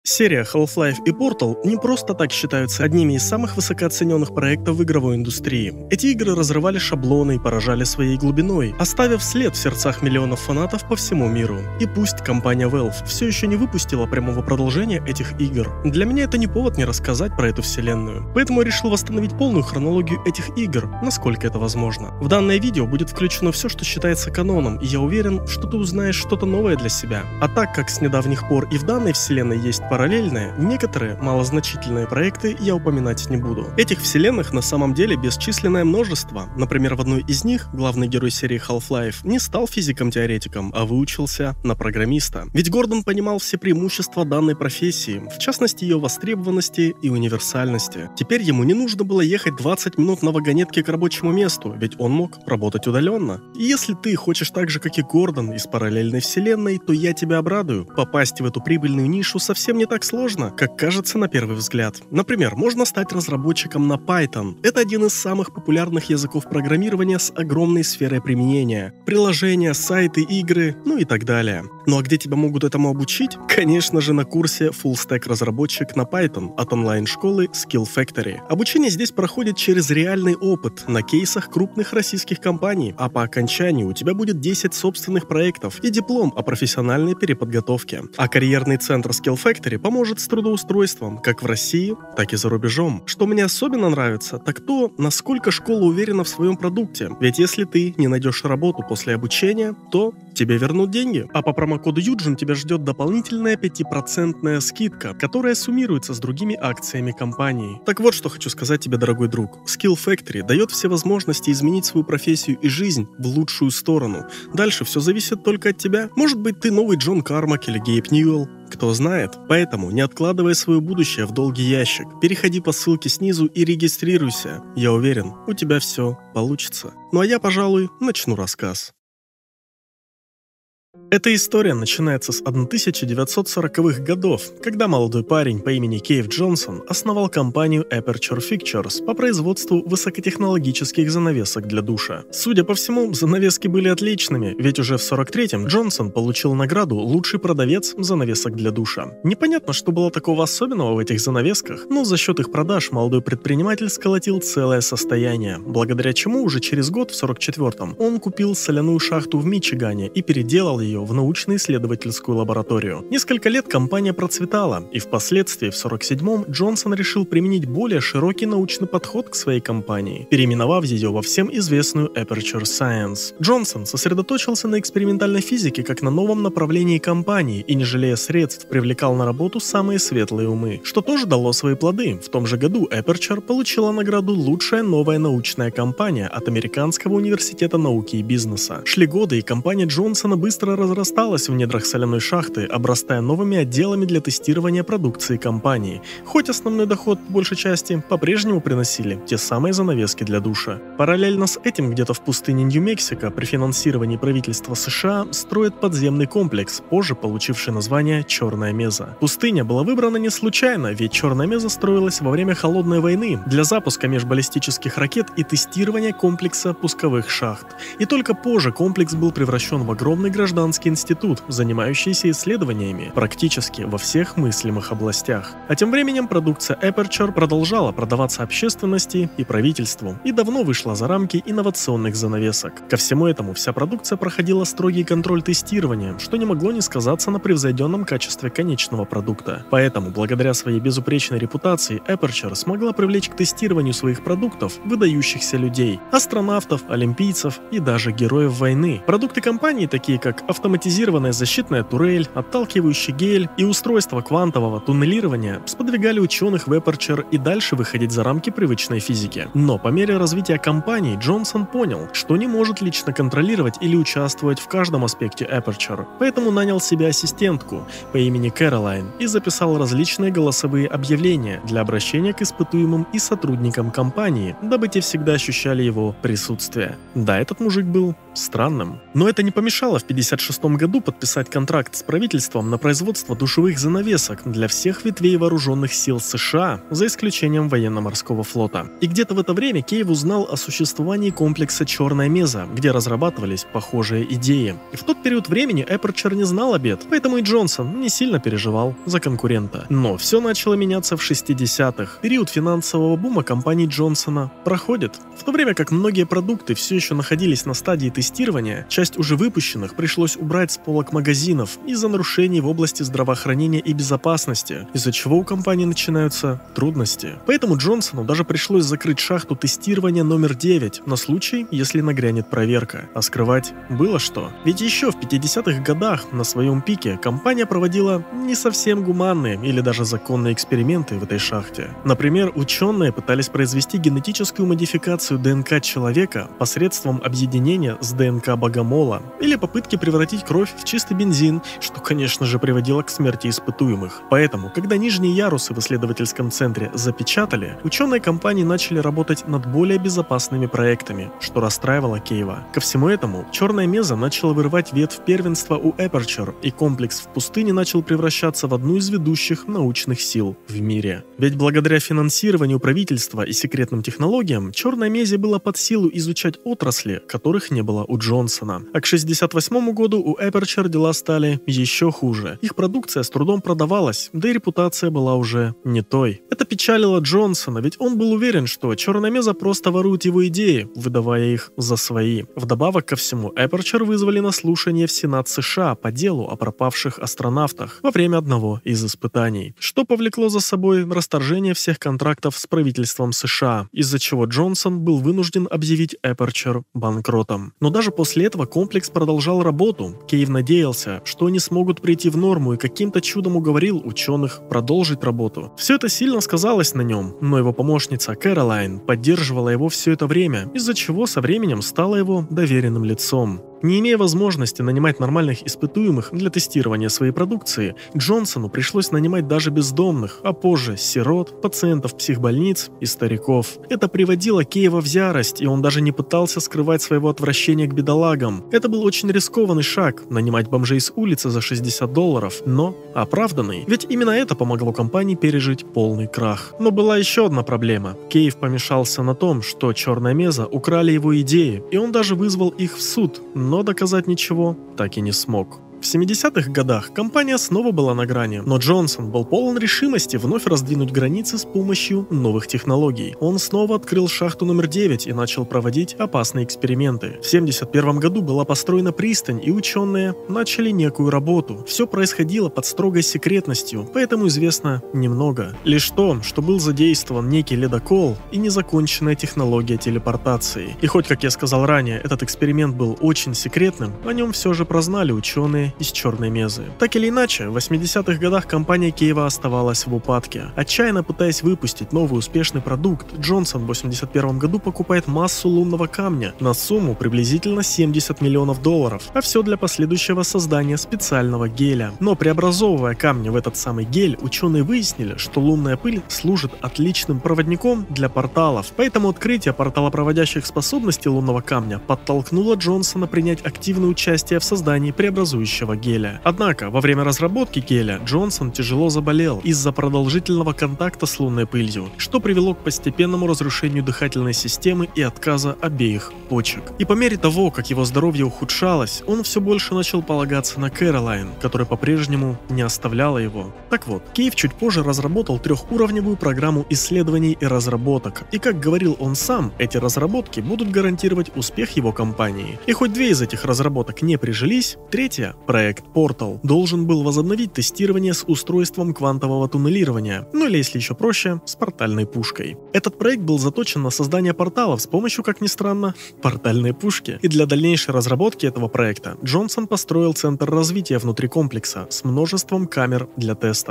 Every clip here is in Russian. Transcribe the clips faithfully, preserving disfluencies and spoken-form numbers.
Серия Half-Life и Portal не просто так считаются одними из самых высокооцененных проектов в игровой индустрии. Эти игры разрывали шаблоны и поражали своей глубиной, оставив след в сердцах миллионов фанатов по всему миру. И пусть компания Valve все еще не выпустила прямого продолжения этих игр, для меня это не повод не рассказать про эту вселенную. Поэтому я решил восстановить полную хронологию этих игр, насколько это возможно. В данное видео будет включено все, что считается каноном, и я уверен, что ты узнаешь что-то новое для себя. А так как с недавних пор и в данной вселенной есть параллельные, некоторые малозначительные проекты я упоминать не буду. Этих вселенных на самом деле бесчисленное множество. Например, в одной из них главный герой серии Half-Life не стал физиком-теоретиком, а выучился на программиста. Ведь Гордон понимал все преимущества данной профессии, в частности ее востребованности и универсальности. Теперь ему не нужно было ехать двадцать минут на вагонетке к рабочему месту, ведь он мог работать удаленно. И если ты хочешь так же, как и Гордон, из параллельной вселенной, то я тебя обрадую. Попасть в эту прибыльную нишу совсем не так сложно, как кажется на первый взгляд. Например, можно стать разработчиком на Python. Это один из самых популярных языков программирования с огромной сферой применения. Приложения, сайты, игры, ну и так далее. Ну а где тебя могут этому обучить? Конечно же, на курсе Full Stack разработчик на Python от онлайн-школы Skill Factory. Обучение здесь проходит через реальный опыт на кейсах крупных российских компаний, а по окончании у тебя будет десять собственных проектов и диплом о профессиональной переподготовке. А карьерный центр Skill Factory поможет с трудоустройством как в России, так и за рубежом. Что мне особенно нравится, так то, насколько школа уверена в своем продукте. Ведь если ты не найдешь работу после обучения, то тебе вернут деньги. А по промокоду Юджин тебя ждет дополнительная пятипроцентная скидка, которая суммируется с другими акциями компании. Так вот, что хочу сказать тебе, дорогой друг. Skill Factory дает все возможности изменить свою профессию и жизнь в лучшую сторону. Дальше все зависит только от тебя. Может быть, ты новый Джон Кармак или Гейб Ньюэлл. Кто знает. Поэтому не откладывай свое будущее в долгий ящик. Переходи по ссылке снизу и регистрируйся. Я уверен, у тебя все получится. Ну а я, пожалуй, начну рассказ. Эта история начинается с тысяча девятьсот сороковых годов, когда молодой парень по имени Кейв Джонсон основал компанию Aperture Pictures по производству высокотехнологических занавесок для душа. Судя по всему, занавески были отличными, ведь уже в сорок третьем Джонсон получил награду «Лучший продавец занавесок для душа». Непонятно, что было такого особенного в этих занавесках, но за счет их продаж молодой предприниматель сколотил целое состояние, благодаря чему уже через год, в сорок четвёртом, он купил соляную шахту в Мичигане и переделал ее в научно-исследовательскую лабораторию. Несколько лет компания процветала, и впоследствии в сорок седьмом Джонсон решил применить более широкий научный подход к своей компании, переименовав ее во всем известную Aperture Science. Джонсон сосредоточился на экспериментальной физике как на новом направлении компании и, не жалея средств, привлекал на работу самые светлые умы, что тоже дало свои плоды. В том же году Aperture получила награду «Лучшая новая научная компания» от Американского университета науки и бизнеса. Шли годы, и компания Джонсона быстро разрасталась в недрах соляной шахты, обрастая новыми отделами для тестирования продукции компании, хоть основной доход, по большей части, по-прежнему приносили те самые занавески для душа. Параллельно с этим где-то в пустыне Нью-Мексико при финансировании правительства США строят подземный комплекс, позже получивший название «Черная Меза». Пустыня была выбрана не случайно, ведь Черная Меза строилась во время Холодной войны для запуска межбаллистических ракет и тестирования комплекса пусковых шахт. И только позже комплекс был превращен в огромный гражданский институт, занимающийся исследованиями практически во всех мыслимых областях. А тем временем продукция Aperture продолжала продаваться общественности и правительству и давно вышла за рамки инновационных занавесок. Ко всему этому вся продукция проходила строгий контроль тестирования, что не могло не сказаться на превзойденном качестве конечного продукта. Поэтому, благодаря своей безупречной репутации, Aperture смогла привлечь к тестированию своих продуктов выдающихся людей, астронавтов, олимпийцев и даже героев войны. Продукты компании, такие как автоматизированная защитная турель, отталкивающий гель и устройство квантового туннелирования сподвигали ученых в Aperture и дальше выходить за рамки привычной физики. Но по мере развития компании Джонсон понял, что не может лично контролировать или участвовать в каждом аспекте Aperture, поэтому нанял себе ассистентку по имени Кэролайн и записал различные голосовые объявления для обращения к испытуемым и сотрудникам компании, дабы те всегда ощущали его присутствие. Да, этот мужик был странным. Но это не помешало в пятьдесят шестом году подписать контракт с правительством на производство душевых занавесок для всех ветвей вооруженных сил США, за исключением военно-морского флота. И где-то в это время Кейв узнал о существовании комплекса «Черная меза», где разрабатывались похожие идеи. И в тот период времени Aperture не знал о бед, поэтому и Джонсон не сильно переживал за конкурента. Но все начало меняться в шестидесятых. Период финансового бума компании Джонсона проходит. В то время как многие продукты все еще находились на стадии тестирования, часть уже выпущенных пришлось убрать с полок магазинов из-за нарушений в области здравоохранения и безопасности, из-за чего у компании начинаются трудности. Поэтому Джонсону даже пришлось закрыть шахту тестирования номер девять на случай, если нагрянет проверка. А скрывать было что. Ведь еще в пятидесятых годах на своем пике компания проводила не совсем гуманные или даже законные эксперименты в этой шахте. Например, ученые пытались произвести генетическую модификацию ДНК человека посредством объединения с ДНК богомола или попытки превратить кровь в чистый бензин, что, конечно же, приводило к смерти испытуемых. Поэтому, когда нижние ярусы в исследовательском центре запечатали, ученые компании начали работать над более безопасными проектами, что расстраивало Кейва. Ко всему этому, «Черная меза» начала вырывать ветвь первенства у Aperture, и комплекс в пустыне начал превращаться в одну из ведущих научных сил в мире. Ведь благодаря финансированию правительства и секретным технологиям, «Черной мезе» было под силу изучать отрасли, которых не было у Джонсона. А к шестьдесят восьмому году у Aperture дела стали еще хуже. Их продукция с трудом продавалась, да и репутация была уже не той. Это печалило Джонсона, ведь он был уверен, что «Черная меза» просто ворует его идеи, выдавая их за свои. Вдобавок ко всему, Aperture вызвали на слушание в Сенат США по делу о пропавших астронавтах во время одного из испытаний, что повлекло за собой расторжение всех контрактов с правительством США, из-за чего Джонсон был вынужден объявить Aperture банкротом. Но даже после этого комплекс продолжал работу. Кейв надеялся, что они смогут прийти в норму, и каким-то чудом уговорил ученых продолжить работу. Все это сильно сказалось на нем, но его помощница Кэролайн поддерживала его все это время, из-за чего со временем стала его доверенным лицом. Не имея возможности нанимать нормальных испытуемых для тестирования своей продукции, Джонсону пришлось нанимать даже бездомных, а позже сирот, пациентов психбольниц и стариков. Это приводило Кейва в ярость, и он даже не пытался скрывать своего отвращения к бедолагам. Это был очень рискованный шаг – нанимать бомжей с улицы за шестьдесят долларов, но оправданный. Ведь именно это помогло компании пережить полный крах. Но была еще одна проблема. Кейв помешался на том, что «Черная меза» украли его идеи, и он даже вызвал их в суд, но доказать ничего так и не смог. В семидесятых годах компания снова была на грани, но Джонсон был полон решимости вновь раздвинуть границы с помощью новых технологий. Он снова открыл шахту номер девять и начал проводить опасные эксперименты. В семьдесят первом году была построена пристань, и ученые начали некую работу. Все происходило под строгой секретностью, поэтому известно немного. Лишь то, что был задействован некий ледокол и незаконченная технология телепортации. И хоть, как я сказал ранее, этот эксперимент был очень секретным, о нем все же прознали ученые из «Черной мезы». Так или иначе, в восьмидесятых годах компания Кейва оставалась в упадке. Отчаянно пытаясь выпустить новый успешный продукт, Джонсон в восемьдесят первом году покупает массу лунного камня на сумму приблизительно семьдесят миллионов долларов, а все для последующего создания специального геля. Но преобразовывая камни в этот самый гель, ученые выяснили, что лунная пыль служит отличным проводником для порталов, поэтому открытие порталопроводящих способностей лунного камня подтолкнуло Джонсона принять активное участие в создании преобразующего геля. Однако, во время разработки геля Джонсон тяжело заболел из-за продолжительного контакта с лунной пылью, что привело к постепенному разрушению дыхательной системы и отказа обеих почек. И по мере того, как его здоровье ухудшалось, он все больше начал полагаться на Кэролайн, которая по-прежнему не оставляла его. Так вот, Кейв чуть позже разработал трехуровневую программу исследований и разработок, и, как говорил он сам, эти разработки будут гарантировать успех его компании. И хоть две из этих разработок не прижились, третья, проект Portal, должен был возобновить тестирование с устройством квантового туннелирования, ну или, если еще проще, с портальной пушкой. Этот проект был заточен на создание порталов с помощью, как ни странно, портальной пушки. И для дальнейшей разработки этого проекта Джонсон построил центр развития внутри комплекса с множеством камер для тестов.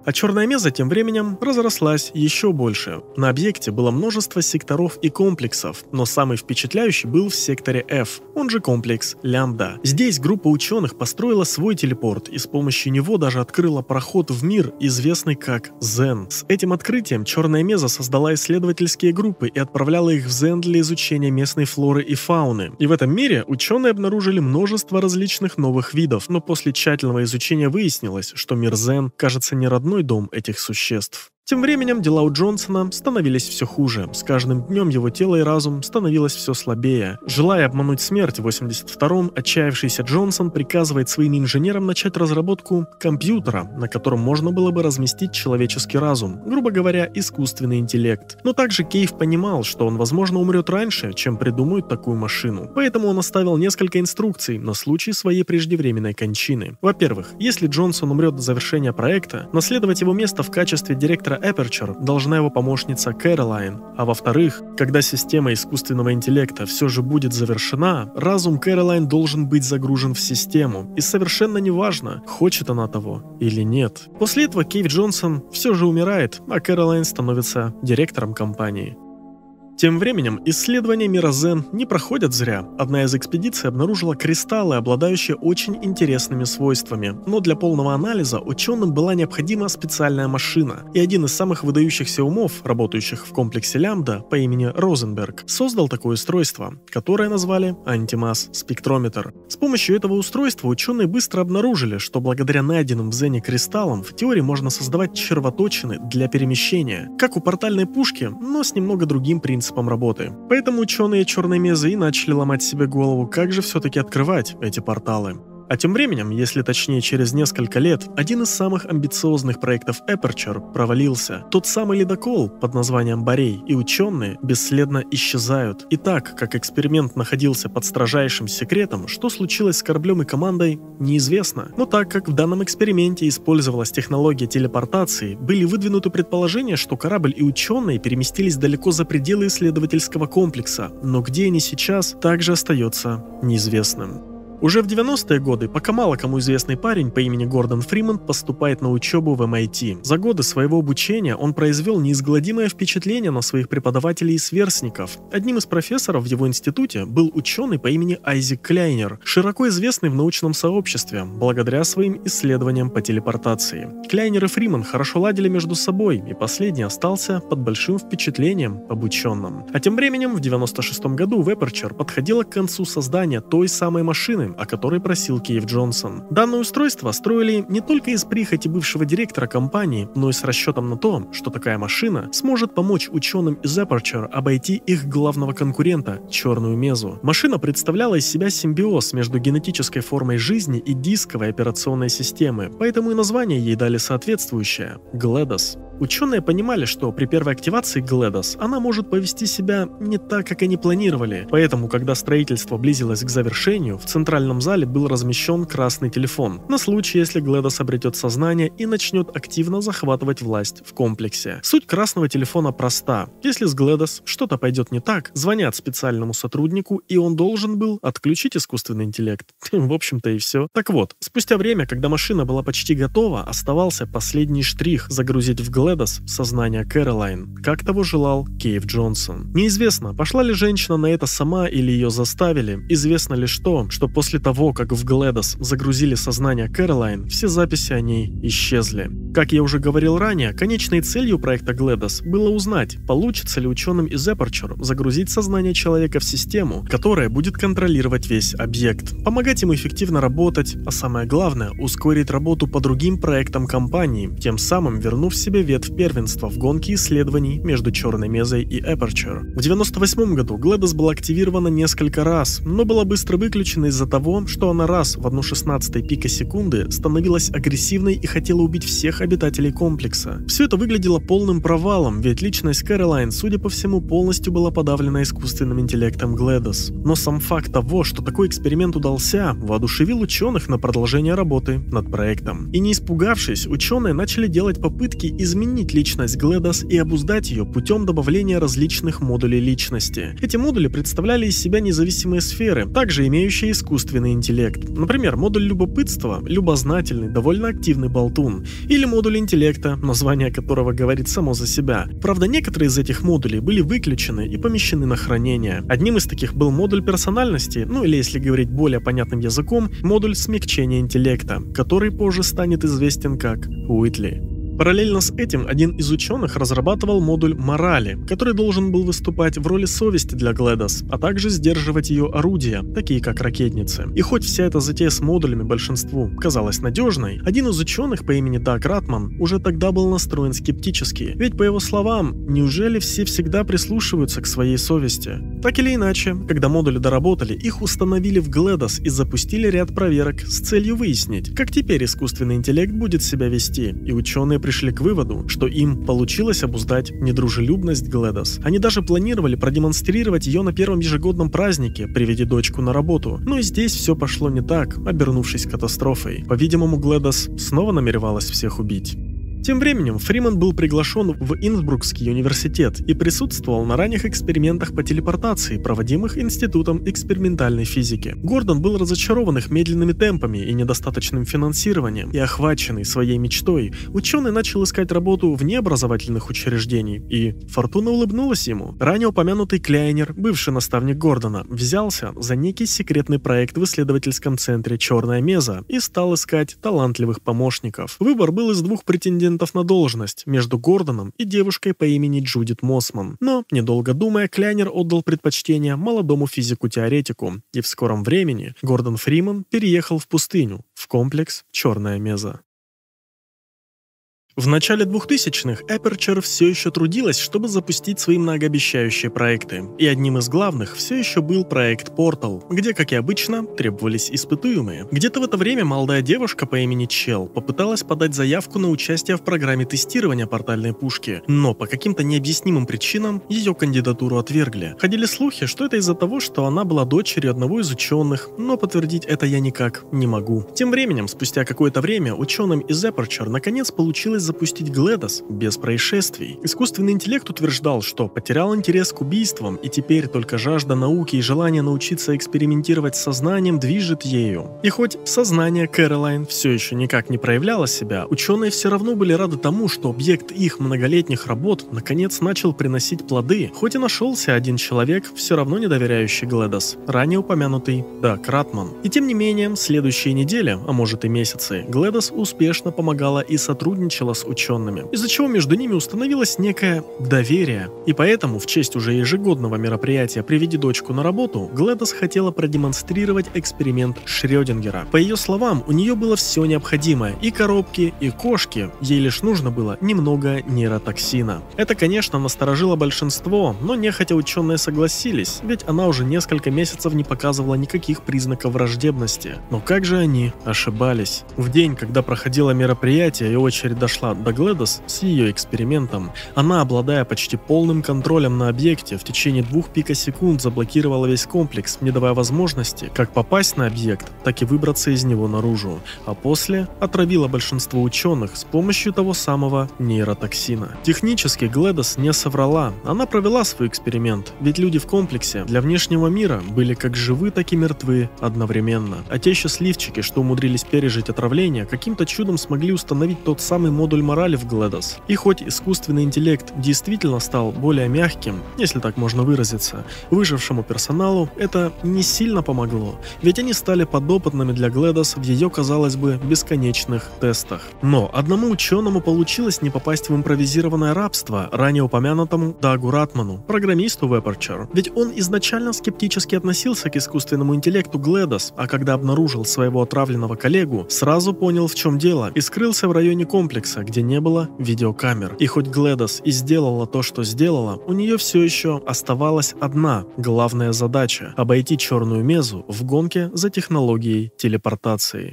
А черная меза тем временем разрослась еще больше. На объекте было множество секторов и комплексов, но самый впечатляющий был в секторе F, он же комплекс Лямбда. Здесь группа ученых построила свой телепорт и с помощью него даже открыла проход в мир, известный как Зен. С этим открытием черная меза создала исследовательские группы и отправляла их в Зен для изучения местной флоры и фауны. И в этом мире ученые обнаружили множество различных новых видов, но после тщательного изучения выяснилось, что мир Зен кажется не родной дом этих существ. Тем временем дела у Джонсона становились все хуже. С каждым днем его тело и разум становилось все слабее. Желая обмануть смерть, в восемьдесят втором отчаявшийся Джонсон приказывает своим инженерам начать разработку компьютера, на котором можно было бы разместить человеческий разум, грубо говоря, искусственный интеллект. Но также Кейв понимал, что он, возможно, умрет раньше, чем придумает такую машину. Поэтому он оставил несколько инструкций на случай своей преждевременной кончины. Во-первых, если Джонсон умрет до завершения проекта, наследовать его место в качестве директора Aperture должна его помощница Кэролайн, а во-вторых, когда система искусственного интеллекта все же будет завершена, разум Кэролайн должен быть загружен в систему, и совершенно неважно, хочет она того или нет. После этого Кейв Джонсон все же умирает, а Кэролайн становится директором компании. Тем временем исследования мира Зен не проходят зря. Одна из экспедиций обнаружила кристаллы, обладающие очень интересными свойствами. Но для полного анализа ученым была необходима специальная машина. И один из самых выдающихся умов, работающих в комплексе Лямбда, по имени Розенберг, создал такое устройство, которое назвали антимасс-спектрометр. С помощью этого устройства ученые быстро обнаружили, что благодаря найденным в Зене кристаллам в теории можно создавать червоточины для перемещения, как у портальной пушки, но с немного другим принципом работы. Поэтому ученые черной мезы и начали ломать себе голову, как же все-таки открывать эти порталы. А тем временем, если точнее через несколько лет, один из самых амбициозных проектов Aperture провалился. Тот самый ледокол под названием Борей, и ученые бесследно исчезают. И так, как эксперимент находился под строжайшим секретом, что случилось с кораблем и командой, неизвестно. Но так как в данном эксперименте использовалась технология телепортации, были выдвинуты предположения, что корабль и ученые переместились далеко за пределы исследовательского комплекса, но где они сейчас, также остается неизвестным. Уже в девяностые годы, пока мало кому известный парень по имени Гордон Фриман поступает на учебу в эм ай ти. За годы своего обучения он произвел неизгладимое впечатление на своих преподавателей и сверстников. Одним из профессоров в его институте был ученый по имени Айзек Кляйнер, широко известный в научном сообществе, благодаря своим исследованиям по телепортации. Кляйнер и Фриман хорошо ладили между собой, и последний остался под большим впечатлением об ученом. А тем временем в девяносто шестом году в Aperture подходило к концу создания той самой машины, о которой просил Кейв Джонсон. Данное устройство строили не только из прихоти бывшего директора компании, но и с расчетом на то, что такая машина сможет помочь ученым из Aperture обойти их главного конкурента – черную мезу. Машина представляла из себя симбиоз между генетической формой жизни и дисковой операционной системы, поэтому и название ей дали соответствующее – гледос. Ученые понимали, что при первой активации гледос она может повести себя не так, как они планировали, поэтому, когда строительство близилось к завершению, в центральном зале был размещен красный телефон, на случай, если гледос обретет сознание и начнет активно захватывать власть в комплексе. Суть красного телефона проста. Если с гледос что-то пойдет не так, звонят специальному сотруднику, и он должен был отключить искусственный интеллект. В общем-то и все. Так вот, спустя время, когда машина была почти готова, оставался последний штрих – загрузить в гледос сознание Кэролайн, как того желал Кейв Джонсон. Неизвестно, пошла ли женщина на это сама или ее заставили. Известно лишь то, что после того, как в гледос загрузили сознание Кэролайн, все записи о ней исчезли. Как я уже говорил ранее, конечной целью проекта гледос было узнать, получится ли ученым из Aperture загрузить сознание человека в систему, которая будет контролировать весь объект, помогать ему эффективно работать, а самое главное, ускорить работу по другим проектам компании, тем самым вернув себе ветвь первенства в гонке исследований между черной мезой и Aperture. В девяносто восьмом году гледос была активирована несколько раз, но была быстро выключена из-за того, что она раз в одну шестнадцатую пика секунды становилась агрессивной и хотела убить всех обитателей комплекса. Все это выглядело полным провалом, ведь личность Кэролайн, судя по всему, полностью была подавлена искусственным интеллектом гледос. Но сам факт того, что такой эксперимент удался, воодушевил ученых на продолжение работы над проектом. И не испугавшись, ученые начали делать попытки изменить изменить личность Гледос и обуздать ее путем добавления различных модулей личности. Эти модули представляли из себя независимые сферы, также имеющие искусственный интеллект. Например, модуль любопытства – любознательный, довольно активный болтун, или модуль интеллекта, название которого говорит само за себя. Правда, некоторые из этих модулей были выключены и помещены на хранение. Одним из таких был модуль персональности, ну или если говорить более понятным языком, модуль смягчения интеллекта, который позже станет известен как Уитли. Параллельно с этим один из ученых разрабатывал модуль морали, который должен был выступать в роли совести для Гледос, а также сдерживать ее орудия, такие как ракетницы. И хоть вся эта затея с модулями большинству казалась надежной, один из ученых по имени Даг Ратман уже тогда был настроен скептически, ведь по его словам, неужели все всегда прислушиваются к своей совести? Так или иначе, когда модули доработали, их установили в Гледос и запустили ряд проверок с целью выяснить, как теперь искусственный интеллект будет себя вести, и ученые пришли к выводу, что им получилось обуздать недружелюбность Гледос. Они даже планировали продемонстрировать ее на первом ежегодном празднике, приведя дочку на работу. Но и здесь все пошло не так, обернувшись катастрофой. По-видимому, Гледос снова намеревалась всех убить. Тем временем Фриман был приглашен в Инсбрукский университет и присутствовал на ранних экспериментах по телепортации, проводимых Институтом экспериментальной физики. Гордон был разочарован их медленными темпами и недостаточным финансированием, и охваченный своей мечтой, ученый начал искать работу вне образовательных учреждений, и фортуна улыбнулась ему. Ранее упомянутый Кляйнер, бывший наставник Гордона, взялся за некий секретный проект в исследовательском центре «Черная меза» и стал искать талантливых помощников. Выбор был из двух претендентов на должность между Гордоном и девушкой по имени Джудит Моссман. Но, недолго думая, Кляйнер отдал предпочтение молодому физику-теоретику, и в скором времени Гордон Фриман переехал в пустыню, в комплекс «Черная меза». В начале двухтысячных Aperture все еще трудилась, чтобы запустить свои многообещающие проекты. И одним из главных все еще был проект Portal, где, как и обычно, требовались испытуемые. Где-то в это время молодая девушка по имени Чел попыталась подать заявку на участие в программе тестирования портальной пушки, но по каким-то необъяснимым причинам ее кандидатуру отвергли. Ходили слухи, что это из-за того, что она была дочерью одного из ученых, но подтвердить это я никак не могу. Тем временем, спустя какое-то время, ученым из Aperture наконец получилось запустить Гледос без происшествий. Искусственный интеллект утверждал, что потерял интерес к убийствам, и теперь только жажда науки и желание научиться экспериментировать с сознанием движет ею. И хоть сознание Кэролайн все еще никак не проявляло себя, ученые все равно были рады тому, что объект их многолетних работ наконец начал приносить плоды, хоть и нашелся один человек, все равно не доверяющий Гледос, ранее упомянутый Даг Ратман. И тем не менее, следующие недели, а может и месяцы, Гледос успешно помогала и сотрудничала с учеными, из-за чего между ними установилось некое доверие. И поэтому в честь уже ежегодного мероприятия «Приведи дочку на работу» Гледос хотела продемонстрировать эксперимент Шрёдингера. По ее словам, у нее было все необходимое: и коробки, и кошки, ей лишь нужно было немного нейротоксина. Это, конечно, насторожило большинство, но нехотя ученые согласились, ведь она уже несколько месяцев не показывала никаких признаков враждебности. Но как же они ошибались? В день, когда проходило мероприятие и очередь дошла до Гледос с ее экспериментом, она, обладая почти полным контролем на объекте, в течение двух пикосекунд заблокировала весь комплекс, не давая возможности как попасть на объект, так и выбраться из него наружу, а после отравила большинство ученых с помощью того самого нейротоксина. Технически Гледос не соврала, она провела свой эксперимент, ведь люди в комплексе для внешнего мира были как живы, так и мертвы одновременно. А те счастливчики, что умудрились пережить отравление, каким-то чудом смогли установить тот самый модуль морали в Гледос. И хоть искусственный интеллект действительно стал более мягким, если так можно выразиться, выжившему персоналу это не сильно помогло, ведь они стали подопытными для Гледос в ее, казалось бы, бесконечных тестах. Но одному ученому получилось не попасть в импровизированное рабство, ранее упомянутому Дагу Ратману, программисту в Aperture, ведь он изначально скептически относился к искусственному интеллекту Гледос, а когда обнаружил своего отравленного коллегу, сразу понял, в чем дело, и скрылся в районе комплекса, где не было видеокамер. И хоть Гледос и сделала то, что сделала, у нее все еще оставалась одна главная задача – обойти черную мезу в гонке за технологией телепортации.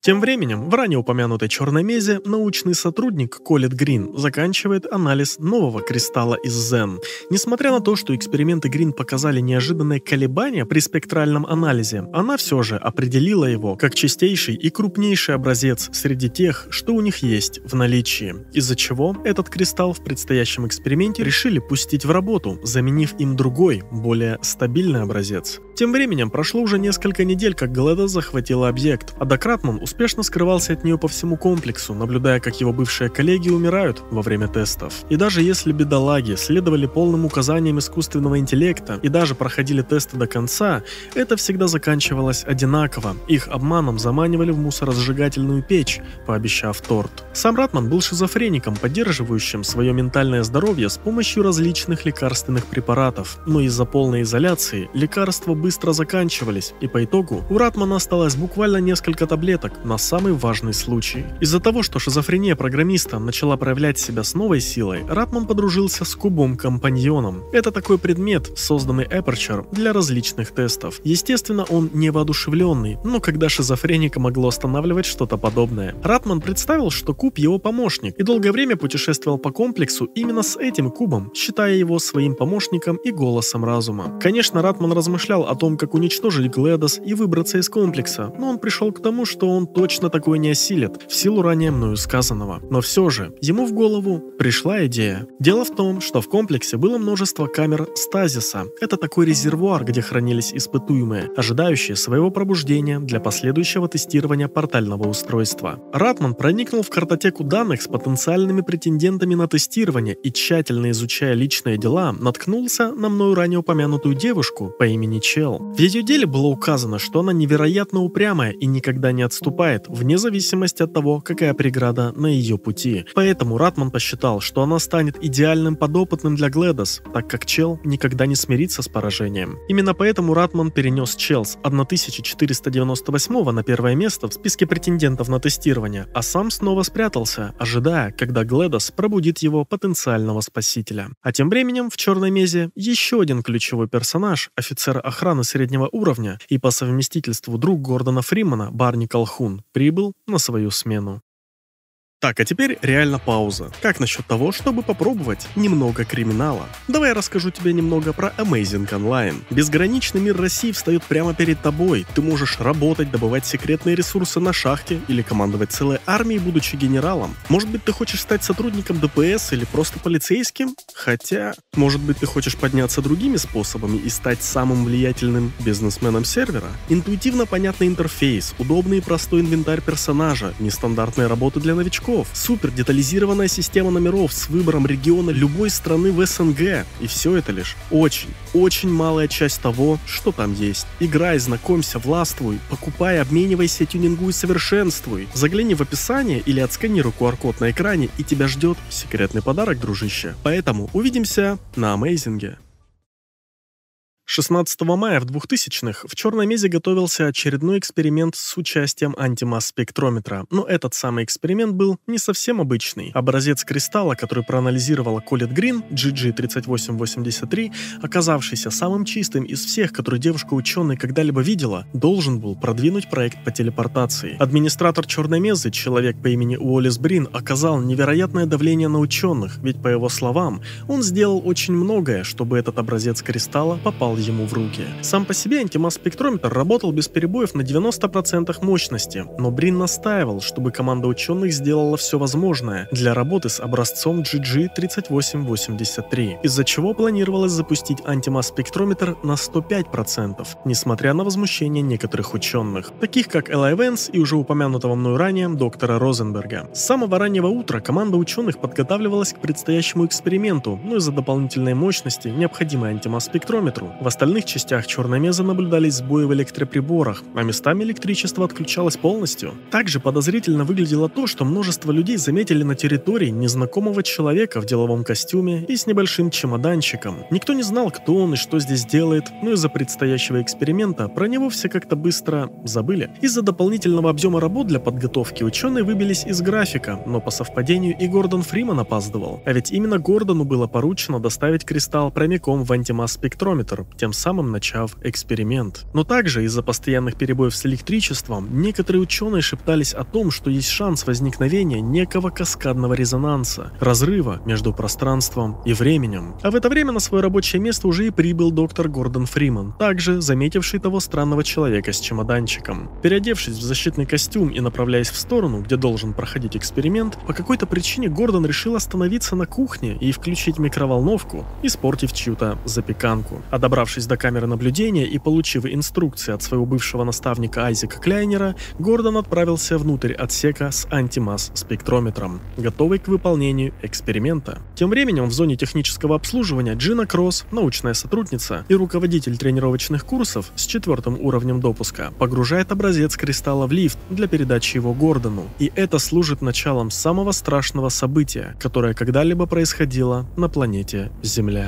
Тем временем, в ранее упомянутой черной мезе научный сотрудник Колет Грин заканчивает анализ нового кристалла из Зен. Несмотря на то, что эксперименты Грин показали неожиданные колебания при спектральном анализе, она все же определила его как чистейший и крупнейший образец среди тех, что у них есть в наличии, из-за чего этот кристалл в предстоящем эксперименте решили пустить в работу, заменив им другой, более стабильный образец. Тем временем прошло уже несколько недель, как Глэдос захватила объект, а Док Ратман успешно скрывался от нее по всему комплексу, наблюдая, как его бывшие коллеги умирают во время тестов. И даже если бедолаги следовали полным указаниям искусственного интеллекта и даже проходили тесты до конца, это всегда заканчивалось одинаково. Их обманом заманивали в мусоросжигательную печь, пообещав торт. Сам Ратман был шизофреником, поддерживающим свое ментальное здоровье с помощью различных лекарственных препаратов, но из-за полной изоляции лекарства быстро заканчивались, и по итогу у Ратмана осталось буквально несколько таблеток на самый важный случай. Из-за того, что шизофрения программиста начала проявлять себя с новой силой, Ратман подружился с кубом-компаньоном. Это такой предмет, созданный Aperture для различных тестов. Естественно, он не воодушевленный, но когда шизофреника могло останавливать что-то подобное. Ратман представил, что куб его помощник, и долгое время путешествовал по комплексу именно с этим кубом, считая его своим помощником и голосом разума. Конечно, Ратман размышлял о том, как уничтожить Глэдос и выбраться из комплекса, но он пришел к тому, что он точно такое не осилит, в силу ранее мною сказанного. Но все же, ему в голову пришла идея. Дело в том, что в комплексе было множество камер стазиса. Это такой резервуар, где хранились испытуемые, ожидающие своего пробуждения для последующего тестирования портального устройства. Ратман проникнул в картотеку данных с потенциальными претендентами на тестирование и, тщательно изучая личные дела, наткнулся на мною ранее упомянутую девушку по имени Чел. В ее деле было указано, что она невероятно упрямая и никогда не отступает, вне зависимости от того, какая преграда на ее пути. Поэтому Ратман посчитал, что она станет идеальным подопытным для Глэдос, так как Чел никогда не смирится с поражением. Именно поэтому Ратман перенес Чел с тысяча четыреста девяносто восьмого на первое место в списке претендентов на тестирование, а сам снова спрятался, ожидая, когда Глэдос пробудит его потенциального спасителя. А тем временем в черной мезе еще один ключевой персонаж, офицер охраны среднего уровня и по совместительству друг Гордона Фримана, Барни Колхун, прибыл на свою смену. Так, а теперь реально пауза. Как насчет того, чтобы попробовать немного криминала? Давай я расскажу тебе немного про Amazing Online. Безграничный мир России встает прямо перед тобой. Ты можешь работать, добывать секретные ресурсы на шахте или командовать целой армией, будучи генералом. Может быть, ты хочешь стать сотрудником ДПС или просто полицейским? Хотя, может быть, ты хочешь подняться другими способами и стать самым влиятельным бизнесменом сервера? Интуитивно понятный интерфейс, удобный и простой инвентарь персонажа, нестандартные работы для новичков, супер детализированная система номеров с выбором региона любой страны в СНГ. И все это лишь очень, очень малая часть того, что там есть. Играй, знакомься, властвуй, покупай, обменивайся, тюнингуй, совершенствуй. Загляни в описание или отсканируй ку ар код на экране, и тебя ждет секретный подарок, дружище. Поэтому увидимся на Амейзинге. шестнадцатого мая в двухтысячных в черной мезе готовился очередной эксперимент с участием антимасс-спектрометра, но этот самый эксперимент был не совсем обычный. Образец кристалла, который проанализировала Колет Грин, джи джи тридцать восемь восемьдесят три, оказавшийся самым чистым из всех, который девушка-ученый когда-либо видела, должен был продвинуть проект по телепортации. Администратор черной мезы, человек по имени Уоллес Брин, оказал невероятное давление на ученых, ведь, по его словам, он сделал очень многое, чтобы этот образец кристалла попал ему в руки. Сам по себе антимасс-спектрометр работал без перебоев на девяноста процентах мощности, но Брин настаивал, чтобы команда ученых сделала все возможное для работы с образцом джи джи тридцать восемь восемьдесят три, из-за чего планировалось запустить антимасс-спектрометр на сто пять процентов, несмотря на возмущение некоторых ученых, таких как Элай Венс и уже упомянутого мной ранее доктора Розенберга. С самого раннего утра команда ученых подготавливалась к предстоящему эксперименту, но из-за дополнительной мощности, необходимой антимасс-спектрометру, в остальных частях черной мезы наблюдались сбои в электроприборах, а местами электричество отключалось полностью. Также подозрительно выглядело то, что множество людей заметили на территории незнакомого человека в деловом костюме и с небольшим чемоданчиком. Никто не знал, кто он и что здесь делает, но из-за предстоящего эксперимента про него все как-то быстро забыли. Из-за дополнительного объема работ для подготовки ученые выбились из графика, но по совпадению и Гордон Фриман опаздывал. А ведь именно Гордону было поручено доставить кристалл прямиком в антимасс-спектрометр, тем самым начав эксперимент. Но также из-за постоянных перебоев с электричеством некоторые ученые шептались о том, что есть шанс возникновения некого каскадного резонанса, разрыва между пространством и временем. А в это время на свое рабочее место уже и прибыл доктор Гордон Фриман, также заметивший того странного человека с чемоданчиком. Переодевшись в защитный костюм и направляясь в сторону, где должен проходить эксперимент, по какой-то причине Гордон решил остановиться на кухне и включить микроволновку, испортив чью-то запеканку. А добравшись до камеры наблюдения и получив инструкции от своего бывшего наставника Айзека Кляйнера, Гордон отправился внутрь отсека с антимасс-спектрометром, готовый к выполнению эксперимента. Тем временем в зоне технического обслуживания Джина Кросс, научная сотрудница и руководитель тренировочных курсов с четвертым уровнем допуска, погружает образец кристалла в лифт для передачи его Гордону. И это служит началом самого страшного события, которое когда-либо происходило на планете Земля.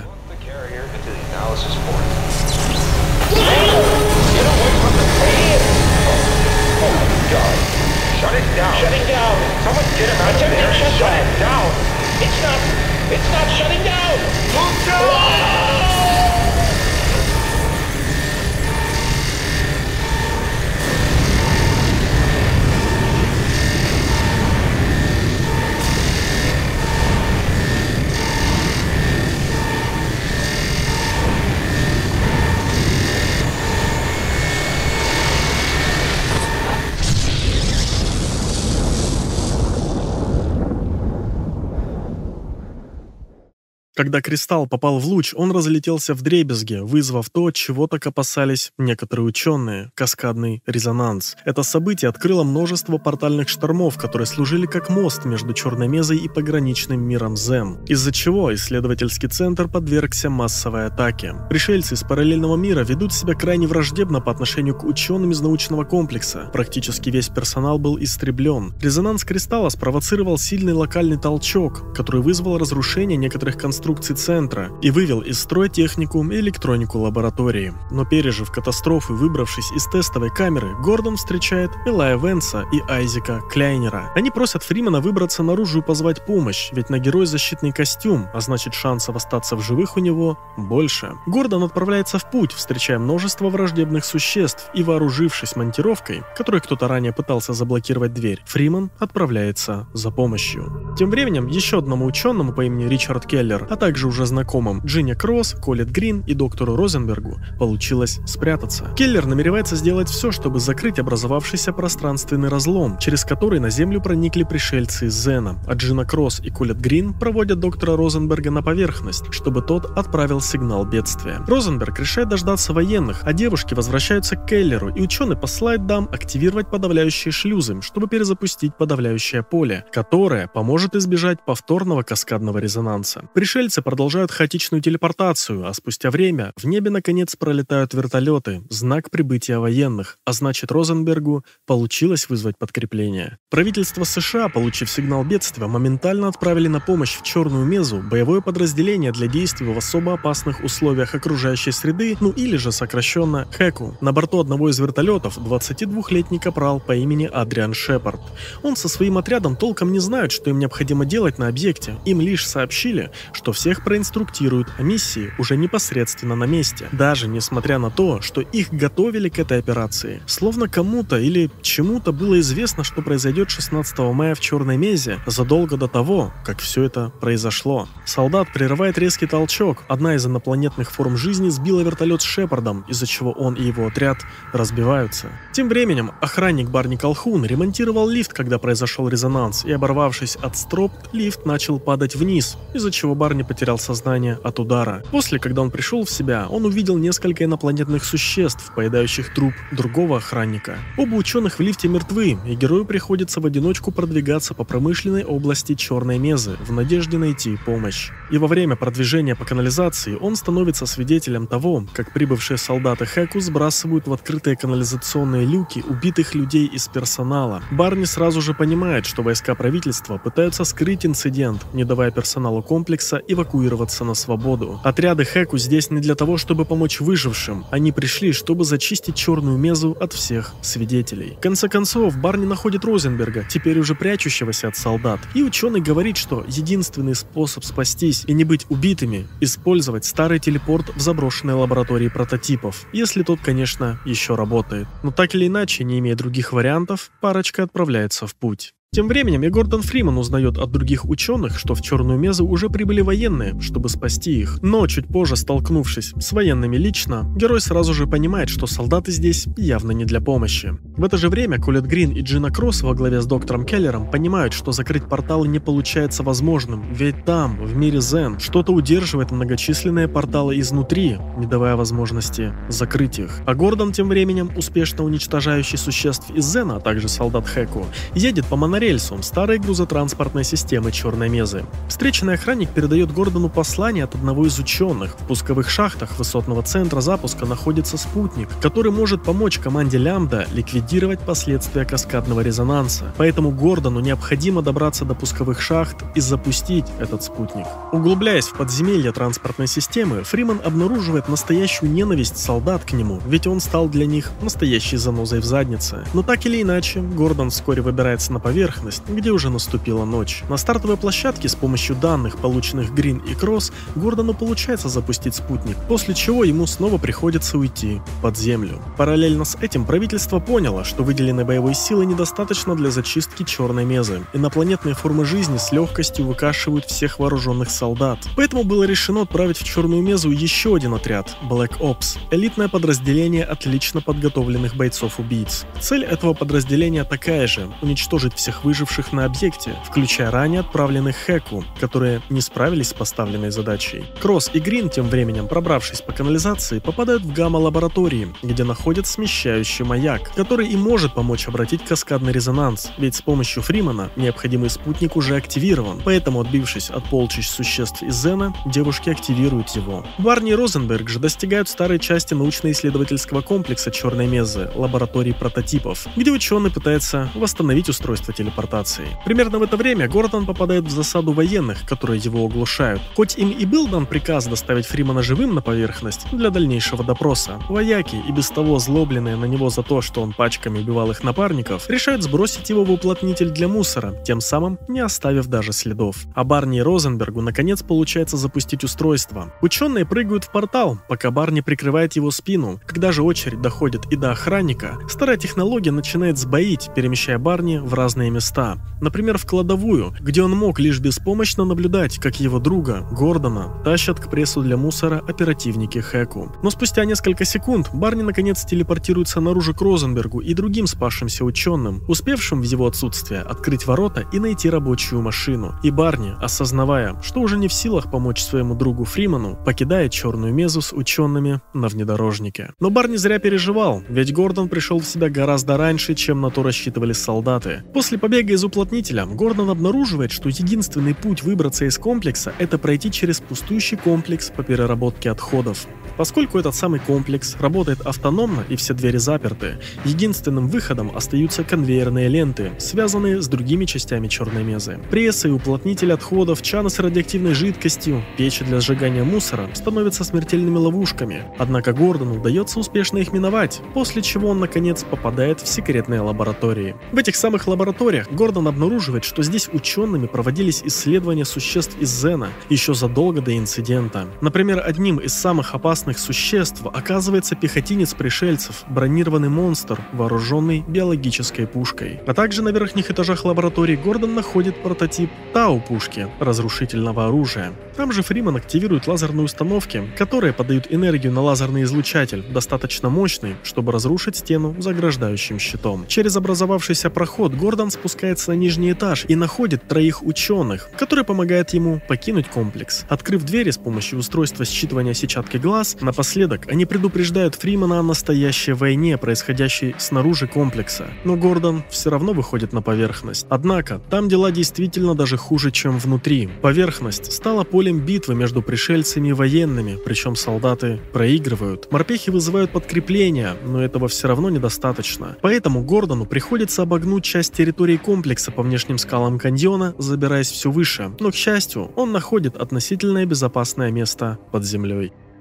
Когда кристалл попал в луч, он разлетелся вдребезги, вызвав то, чего так опасались некоторые ученые – каскадный резонанс. Это событие открыло множество портальных штормов, которые служили как мост между Черной Мезой и пограничным миром Зем, из-за чего исследовательский центр подвергся массовой атаке. Пришельцы из параллельного мира ведут себя крайне враждебно по отношению к ученым из научного комплекса. Практически весь персонал был истреблен. Резонанс кристалла спровоцировал сильный локальный толчок, который вызвал разрушение некоторых конструкций центра и вывел из строя технику и электронику лаборатории. Но пережив катастрофу и выбравшись из тестовой камеры, Гордон встречает Элая Венса и Айзека Кляйнера. Они просят Фримана выбраться наружу и позвать помощь, ведь на героя защитный костюм, а значит шансов остаться в живых у него больше. Гордон отправляется в путь, встречая множество враждебных существ, и вооружившись монтировкой, которой кто-то ранее пытался заблокировать дверь, Фриман отправляется за помощью. Тем временем еще одному ученому по имени Ричард Келлер, а также уже знакомым Джинни Кросс, Колет Грин и доктору Розенбергу получилось спрятаться. Келлер намеревается сделать все, чтобы закрыть образовавшийся пространственный разлом, через который на Землю проникли пришельцы из Зена, а Джинна Кросс и Колет Грин проводят доктора Розенберга на поверхность, чтобы тот отправил сигнал бедствия. Розенберг решает дождаться военных, а девушки возвращаются к Келлеру, и ученый посылает дам активировать подавляющие шлюзы, чтобы перезапустить подавляющее поле, которое поможет избежать повторного каскадного резонанса. Пришельцы продолжают хаотичную телепортацию, а спустя время в небе наконец пролетают вертолеты, знак прибытия военных, а значит Розенбергу получилось вызвать подкрепление. Правительство США, получив сигнал бедствия, моментально отправили на помощь в Черную Мезу боевое подразделение для действий в особо опасных условиях окружающей среды, ну или же сокращенно ХЭКу. На борту одного из вертолетов двадцатидвухлетний капрал по имени Адриан Шепард. Он со своим отрядом толком не знает, что им необходимо делать на объекте, им лишь сообщили, что всех проинструктируют о миссии уже непосредственно на месте, даже несмотря на то, что их готовили к этой операции. Словно кому-то или чему-то было известно, что произойдет шестнадцатого мая в Черной Мезе, задолго до того, как все это произошло. Солдат прерывает резкий толчок, одна из инопланетных форм жизни сбила вертолет с Шепардом, из-за чего он и его отряд разбиваются. Тем временем охранник Барни Колхун ремонтировал лифт, когда произошел резонанс, и оборвавшись от строп, лифт начал падать вниз, из-за чего Барни потерял сознание от удара. После, когда он пришел в себя, он увидел несколько инопланетных существ, поедающих труп другого охранника. Оба ученых в лифте мертвы, и герою приходится в одиночку продвигаться по промышленной области Черной Мезы в надежде найти помощь. И во время продвижения по канализации он становится свидетелем того, как прибывшие солдаты ХЭКу сбрасывают в открытые канализационные люки убитых людей из персонала. Барни сразу же понимает, что войска правительства пытаются скрыть инцидент, не давая персоналу комплекса эвакуироваться на свободу. Отряды ХЭКу здесь не для того, чтобы помочь выжившим. Они пришли, чтобы зачистить Черную Мезу от всех свидетелей. В конце концов, Барни находит Розенберга, теперь уже прячущегося от солдат, и ученый говорит, что единственный способ спастись спастись и не быть убитыми, использовать старый телепорт в заброшенной лаборатории прототипов, если тот, конечно, еще работает. Но так или иначе, не имея других вариантов, парочка отправляется в путь. Тем временем и Гордон Фриман узнает от других ученых, что в Черную Мезу уже прибыли военные, чтобы спасти их. Но чуть позже, столкнувшись с военными лично, герой сразу же понимает, что солдаты здесь явно не для помощи. В это же время Колет Грин и Джина Кросс во главе с доктором Келлером понимают, что закрыть порталы не получается возможным, ведь там, в мире Зен, что-то удерживает многочисленные порталы изнутри, не давая возможности закрыть их. А Гордон тем временем, успешно уничтожающий существ из Зена, а также солдат Хэку, едет по монорельсам старой грузотранспортной системы Черной Мезы. Встреченный охранник передает Гордону послание от одного из ученых. В пусковых шахтах высотного центра запуска находится спутник, который может помочь команде Лямбда ликвидировать последствия каскадного резонанса. Поэтому Гордону необходимо добраться до пусковых шахт и запустить этот спутник. Углубляясь в подземелье транспортной системы, Фриман обнаруживает настоящую ненависть солдат к нему, ведь он стал для них настоящей занозой в заднице. Но так или иначе, Гордон вскоре выбирается на поверхность, где уже наступила ночь. На стартовой площадке с помощью данных, полученных Грин и Кросс, Гордону получается запустить спутник, после чего ему снова приходится уйти под землю. Параллельно с этим правительство поняло, что выделенной боевой силы недостаточно для зачистки Черной Мезы. Инопланетные формы жизни с легкостью выкашивают всех вооруженных солдат. Поэтому было решено отправить в Черную Мезу еще один отряд – Black Ops, элитное подразделение отлично подготовленных бойцов-убийц. Цель этого подразделения такая же – уничтожить всех выживших на объекте, включая ранее отправленных Хэку, которые не справились с поставленной задачей. Кросс и Грин, тем временем, пробравшись по канализации, попадают в гамма-лаборатории, где находят смещающий маяк, который и может помочь обратить каскадный резонанс, ведь с помощью Фримана необходимый спутник уже активирован, поэтому, отбившись от полчищ существ из Зена, девушки активируют его. Барни и Розенберг же достигают старой части научно-исследовательского комплекса Черной Мезы, лаборатории прототипов, где ученый пытается восстановить устройство телепортации. Примерно в это время Гордон попадает в засаду военных, которые его оглушают. Хоть им и был дан приказ доставить Фримана живым на поверхность для дальнейшего допроса, вояки, и без того злобленные на него за то, что он пачками убивал их напарников, решают сбросить его в уплотнитель для мусора, тем самым не оставив даже следов. А Барни и Розенбергу наконец получается запустить устройство. Ученые прыгают в портал, пока Барни прикрывает его спину. Когда же очередь доходит и до охранника, старая технология начинает сбоить, перемещая Барни в разные места. Например, в кладовую, где он мог лишь беспомощно наблюдать, как его друга, Гордона, тащат к прессу для мусора оперативники Хэку. Но спустя несколько секунд Барни наконец телепортируется наружу к Розенбергу и другим спасшимся ученым, успевшим в его отсутствие открыть ворота и найти рабочую машину. И Барни, осознавая, что уже не в силах помочь своему другу Фриману, покидает Черную Мезу с учеными на внедорожнике. Но Барни зря переживал, ведь Гордон пришел в себя гораздо раньше, чем на то рассчитывали солдаты. После побега из уплотнителя, Гордон обнаруживает, что единственный путь выбраться из комплекса – это пройти через пустующий комплекс по переработке отходов. Поскольку этот самый комплекс работает автономно и все двери заперты, единственным выходом остаются конвейерные ленты, связанные с другими частями Черной Мезы. Пресса и уплотнитель отходов, чаны с радиоактивной жидкостью, печи для сжигания мусора становятся смертельными ловушками. Однако Гордону удается успешно их миновать, после чего он наконец попадает в секретные лаборатории. В этих самых лабораториях Гордон обнаруживает, что здесь учеными проводились исследования существ из Зена еще задолго до инцидента. Например, одним из самых опасных существ оказывается пехотинец пришельцев, бронированный монстр, вооруженный биологической пушкой. А также на верхних этажах лаборатории Гордон находит прототип Тау-пушки, разрушительного оружия. Там же Фриман активирует лазерные установки, которые подают энергию на лазерный излучатель, достаточно мощный, чтобы разрушить стену заграждающим щитом. Через образовавшийся проход Гордон спускается на нижний этаж и находит троих ученых, которые помогают ему покинуть комплекс. Открыв двери с помощью устройства считывания сетчатки глаз, напоследок они предупреждают Фримана о настоящей войне, происходящей снаружи комплекса. Но Гордон все равно выходит на поверхность. Однако, там дела действительно даже хуже, чем внутри. Поверхность стала полем битвы между пришельцами и военными, причем солдаты проигрывают. Морпехи вызывают подкрепления, но этого все равно недостаточно. Поэтому Гордону приходится обогнуть часть территории комплекса по внешним скалам каньона, забираясь все выше. Но, к счастью, он находит относительно безопасное место под землей.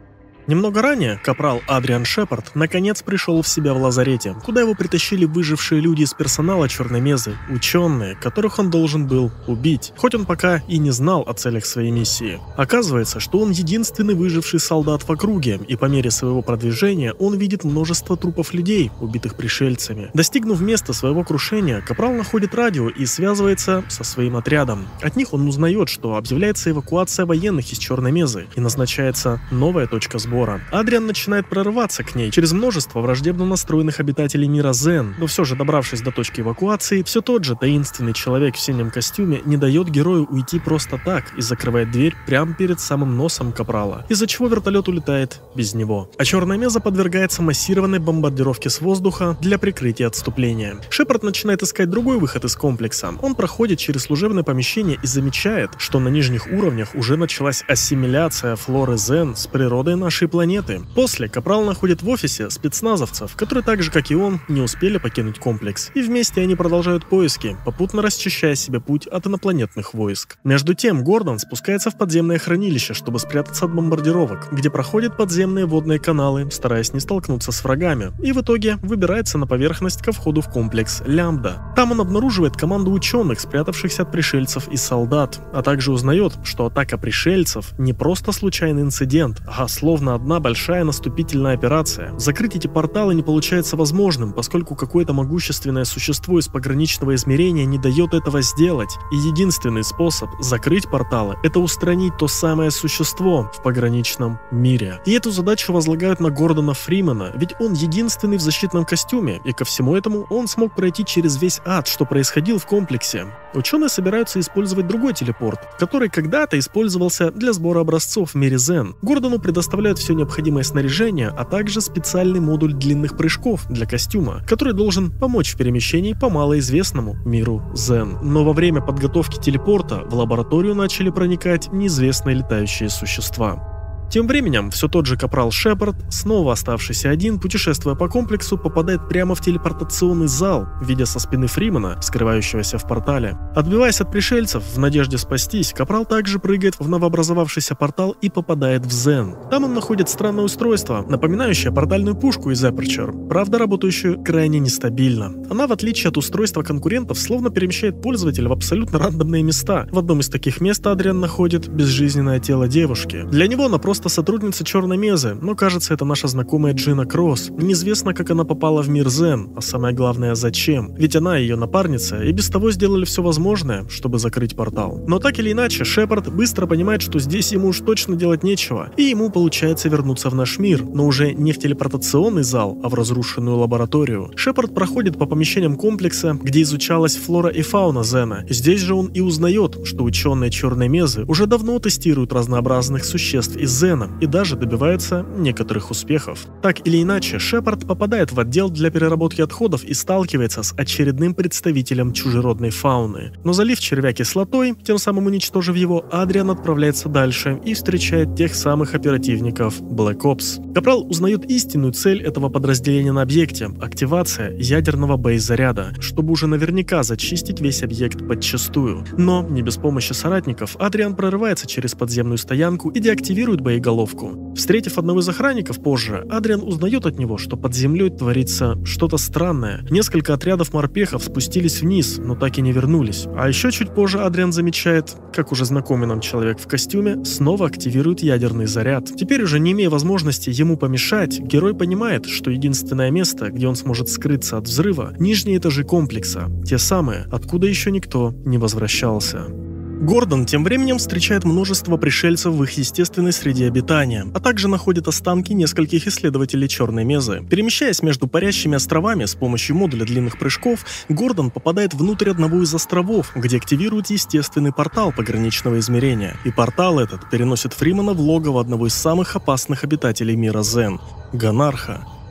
Немного ранее капрал Адриан Шепард наконец пришел в себя в лазарете, куда его притащили выжившие люди из персонала Черной Мезы, ученые, которых он должен был убить, хоть он пока и не знал о целях своей миссии. Оказывается, что он единственный выживший солдат в округе, и по мере своего продвижения он видит множество трупов людей, убитых пришельцами. Достигнув места своего крушения, капрал находит радио и связывается со своим отрядом. От них он узнает, что объявляется эвакуация военных из Черной Мезы и назначается новая точка сбора. Адриан начинает прорываться к ней через множество враждебно настроенных обитателей мира Зен, но все же, добравшись до точки эвакуации, все тот же таинственный человек в синем костюме не дает герою уйти просто так и закрывает дверь прямо перед самым носом капрала, из-за чего вертолет улетает без него. А Черная Меза подвергается массированной бомбардировке с воздуха для прикрытия отступления. Шепард начинает искать другой выход из комплекса. Он проходит через служебное помещение и замечает, что на нижних уровнях уже началась ассимиляция флоры Зен с природой нашей планеты. После капрал находит в офисе спецназовцев, которые так же, как и он, не успели покинуть комплекс. И вместе они продолжают поиски, попутно расчищая себе путь от инопланетных войск. Между тем, Гордон спускается в подземное хранилище, чтобы спрятаться от бомбардировок, где проходят подземные водные каналы, стараясь не столкнуться с врагами, и в итоге выбирается на поверхность ко входу в комплекс Лямбда. Там он обнаруживает команду ученых, спрятавшихся от пришельцев и солдат, а также узнает, что атака пришельцев не просто случайный инцидент, а словно одна большая наступительная операция. Закрыть эти порталы не получается возможным, поскольку какое-то могущественное существо из пограничного измерения не дает этого сделать. И единственный способ закрыть порталы — это устранить то самое существо в пограничном мире. И эту задачу возлагают на Гордона Фримена, ведь он единственный в защитном костюме, и ко всему этому он смог пройти через весь ад, что происходил в комплексе. Ученые собираются использовать другой телепорт, который когда-то использовался для сбора образцов в мире Зен. Гордону предоставляют все необходимое снаряжение, а также специальный модуль длинных прыжков для костюма, который должен помочь в перемещении по малоизвестному миру Зен. Но во время подготовки телепорта в лабораторию начали проникать неизвестные летающие существа. Тем временем, все тот же капрал Шепард, снова оставшийся один, путешествуя по комплексу, попадает прямо в телепортационный зал, видя со спины Фримена, скрывающегося в портале. Отбиваясь от пришельцев, в надежде спастись, капрал также прыгает в новообразовавшийся портал и попадает в Зен. Там он находит странное устройство, напоминающее портальную пушку из Aperture, правда работающую крайне нестабильно. Она, в отличие от устройства конкурентов, словно перемещает пользователя в абсолютно рандомные места. В одном из таких мест Адриан находит безжизненное тело девушки. Для него она просто сотрудница Черной Мезы, но кажется, это наша знакомая Джина Кросс. Неизвестно, как она попала в мир Зен, а самое главное, зачем. Ведь она и ее напарница и без того сделали все возможное, чтобы закрыть портал. Но так или иначе, Шепард быстро понимает, что здесь ему уж точно делать нечего, и ему получается вернуться в наш мир, но уже не в телепортационный зал, а в разрушенную лабораторию. Шепард проходит по помещениям комплекса, где изучалась флора и фауна Зена. Здесь же он и узнает, что ученые Черной Мезы уже давно тестируют разнообразных существ из Зена и даже добиваются некоторых успехов. Так или иначе, Шепард попадает в отдел для переработки отходов и сталкивается с очередным представителем чужеродной фауны. Но залив червя кислотой, тем самым уничтожив его, Адриан отправляется дальше и встречает тех самых оперативников Black Ops. Капрал узнает истинную цель этого подразделения на объекте – активация ядерного бейс-заряда, чтобы уже наверняка зачистить весь объект подчистую. Но, не без помощи соратников, Адриан прорывается через подземную стоянку и деактивирует боеголовку. Встретив одного из охранников позже, Адриан узнает от него, что под землей творится что-то странное. Несколько отрядов морпехов спустились вниз, но так и не вернулись. А еще чуть позже Адриан замечает, как уже знакомый нам человек в костюме снова активирует ядерный заряд. Теперь уже не имея возможности ему помешать, герой понимает, что единственное место, где он сможет скрыться от взрыва, нижние этажи комплекса, те самые, откуда еще никто не возвращался. Гордон тем временем встречает множество пришельцев в их естественной среде обитания, а также находит останки нескольких исследователей Черной Мезы. Перемещаясь между парящими островами с помощью модуля длинных прыжков, Гордон попадает внутрь одного из островов, где активирует естественный портал пограничного измерения. И портал этот переносит Фримена в логово одного из самых опасных обитателей мира Зен – Ганарха.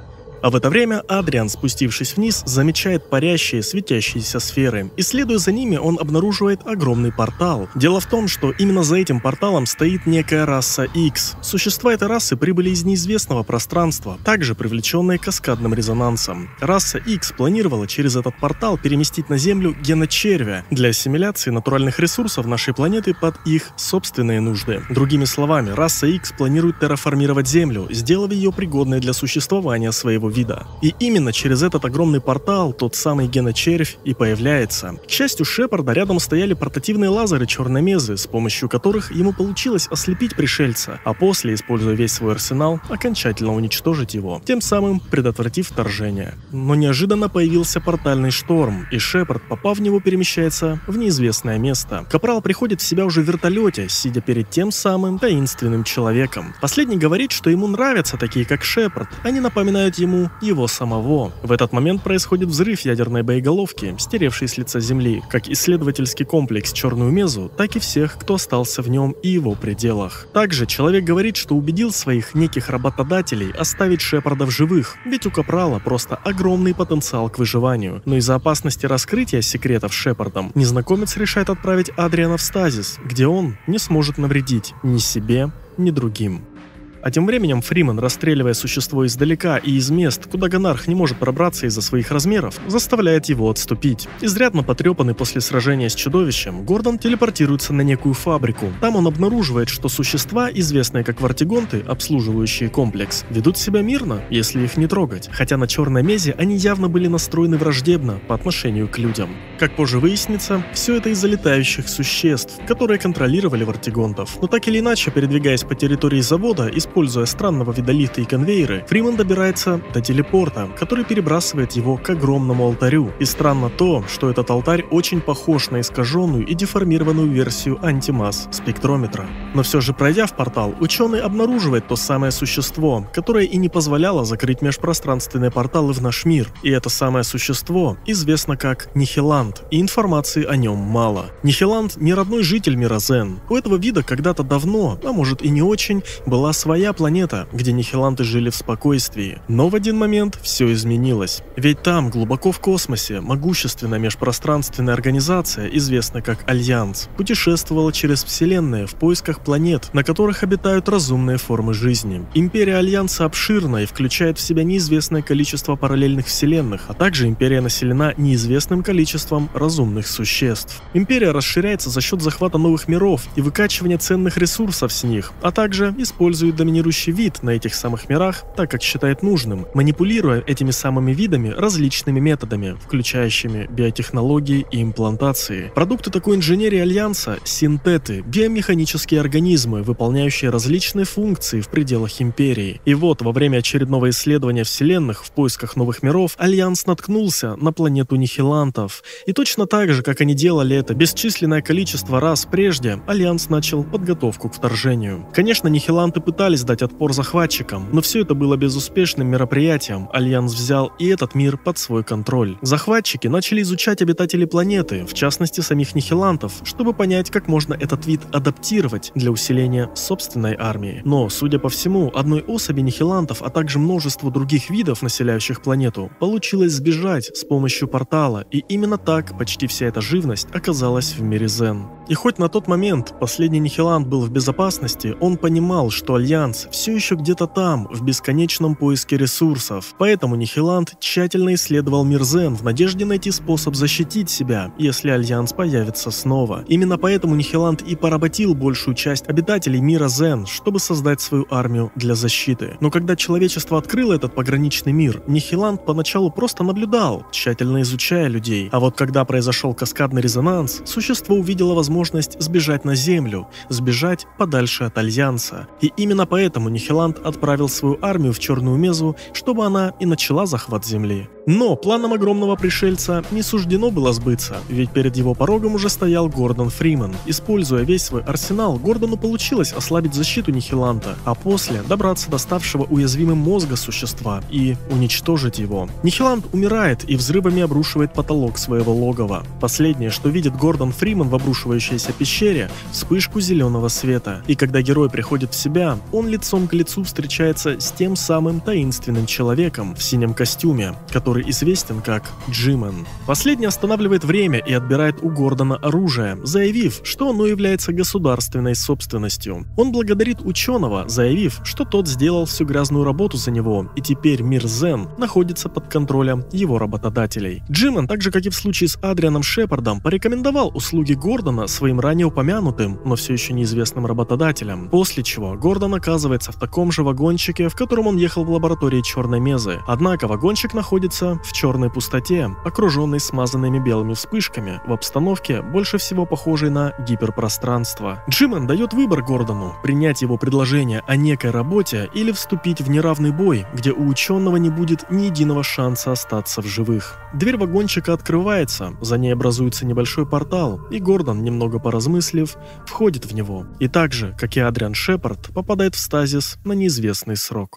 А в это время Адриан, спустившись вниз, замечает парящие, светящиеся сферы, и следуя за ними, он обнаруживает огромный портал. Дело в том, что именно за этим порталом стоит некая раса X. Существа этой расы прибыли из неизвестного пространства, также привлеченные каскадным резонансом. Раса X планировала через этот портал переместить на Землю геночервя для ассимиляции натуральных ресурсов нашей планеты под их собственные нужды. Другими словами, раса X планирует терраформировать Землю, сделав ее пригодной для существования своего вида. И именно через этот огромный портал тот самый геночервь и появляется. К счастью Шепарда, рядом стояли портативные лазеры черной мезы, с помощью которых ему получилось ослепить пришельца, а после, используя весь свой арсенал, окончательно уничтожить его, тем самым предотвратив вторжение. Но неожиданно появился портальный шторм, и Шепард, попав в него, перемещается в неизвестное место. Капрал приходит в себя уже в вертолете, сидя перед тем самым таинственным человеком. Последний говорит, что ему нравятся такие, как Шепард, они напоминают ему его самого. В этот момент происходит взрыв ядерной боеголовки, стеревшей с лица Земли, как исследовательский комплекс Черную Мезу, так и всех, кто остался в нем и его пределах. Также человек говорит, что убедил своих неких работодателей оставить Шепарда в живых, ведь у Капрала просто огромный потенциал к выживанию. Но из-за опасности раскрытия секретов Шепардом, незнакомец решает отправить Адриана в стазис, где он не сможет навредить ни себе, ни другим. А тем временем Фриман, расстреливая существо издалека и из мест, куда Гонарх не может пробраться из-за своих размеров, заставляет его отступить. Изрядно потрепанный после сражения с чудовищем, Гордон телепортируется на некую фабрику. Там он обнаруживает, что существа, известные как вартигонты, обслуживающие комплекс, ведут себя мирно, если их не трогать. Хотя на Черной Мезе они явно были настроены враждебно по отношению к людям. Как позже выяснится, все это из-за летающих существ, которые контролировали вартигонтов. Но так или иначе, передвигаясь по территории завода, используя странного вида лифты и конвейеры, Фриман добирается до телепорта, который перебрасывает его к огромному алтарю. И странно то, что этот алтарь очень похож на искаженную и деформированную версию антимасс спектрометра. Но все же, пройдя в портал, ученый обнаруживает то самое существо, которое и не позволяло закрыть межпространственные порталы в наш мир. И это самое существо известно как Нихиланд, и информации о нем мало. Нихиланд не родной житель мира Зен. У этого вида когда-то давно, а может и не очень, была своя планета, где нихиланты жили в спокойствии. Но в один момент все изменилось. Ведь там, глубоко в космосе, могущественная межпространственная организация, известная как Альянс, путешествовала через вселенные в поисках планет, на которых обитают разумные формы жизни. Империя Альянса обширна и включает в себя неизвестное количество параллельных вселенных, а также империя населена неизвестным количеством разумных существ. Империя расширяется за счет захвата новых миров и выкачивания ценных ресурсов с них, а также использует доминирующий вид на этих самых мирах, так как считает нужным, манипулируя этими самыми видами различными методами, включающими биотехнологии и имплантации. Продукты такой инженерии Альянса – синтеты, биомеханические организмы, выполняющие различные функции в пределах Империи. И вот, во время очередного исследования вселенных в поисках новых миров, Альянс наткнулся на планету нихилантов. И точно так же, как они делали это бесчисленное количество раз прежде, Альянс начал подготовку к вторжению. Конечно, нихиланты пытались дать отпор захватчикам, но все это было безуспешным мероприятием. Альянс взял и этот мир под свой контроль. Захватчики начали изучать обитателей планеты, в частности самих нихилантов, чтобы понять, как можно этот вид адаптировать для усиления собственной армии. Но, судя по всему, одной особи нихилантов, а также множеству других видов, населяющих планету, получилось сбежать с помощью портала, и именно так почти вся эта живность оказалась в мире Зен. И хоть на тот момент последний нихилант был в безопасности, он понимал, что Альянс все еще где-то там, в бесконечном поиске ресурсов. Поэтому нихилант тщательно исследовал мир Зен в надежде найти способ защитить себя, если Альянс появится снова. Именно поэтому нихилант и поработил большую часть обитателей мира Зен, чтобы создать свою армию для защиты. Но когда человечество открыло этот пограничный мир, нихилант поначалу просто наблюдал, тщательно изучая людей. А вот когда произошел каскадный резонанс, существо увидело возможность сбежать на Землю, сбежать подальше от Альянса. И именно поэтому Нихиланд отправил свою армию в Черную Мезу, чтобы она и начала захват Земли. Но планам огромного пришельца не суждено было сбыться, ведь перед его порогом уже стоял Гордон Фриман. Используя весь свой арсенал, Гордону получилось ослабить защиту Нихиланта, а после добраться до ставшего уязвимым мозга существа и уничтожить его. Нихилант умирает и взрывами обрушивает потолок своего логова. Последнее, что видит Гордон Фриман в обрушивающейся пещере – вспышку зеленого света. И когда герой приходит в себя, он лицом к лицу встречается с тем самым таинственным человеком в синем костюме, который который известен как Джимен. Последний останавливает время и отбирает у Гордона оружие, заявив, что оно является государственной собственностью. Он благодарит ученого, заявив, что тот сделал всю грязную работу за него, и теперь мир Зен находится под контролем его работодателей. Джимен, так же как и в случае с Адрианом Шепардом, порекомендовал услуги Гордона своим ранее упомянутым, но все еще неизвестным работодателям, после чего Гордон оказывается в таком же вагончике, в котором он ехал в лаборатории Черной Мезы. Однако вагончик находится в черной пустоте, окруженной смазанными белыми вспышками, в обстановке, больше всего похожей на гиперпространство. Джимен дает выбор Гордону – принять его предложение о некой работе или вступить в неравный бой, где у ученого не будет ни единого шанса остаться в живых. Дверь вагончика открывается, за ней образуется небольшой портал, и Гордон, немного поразмыслив, входит в него. И так же, как и Адриан Шепард, попадает в стазис на неизвестный срок.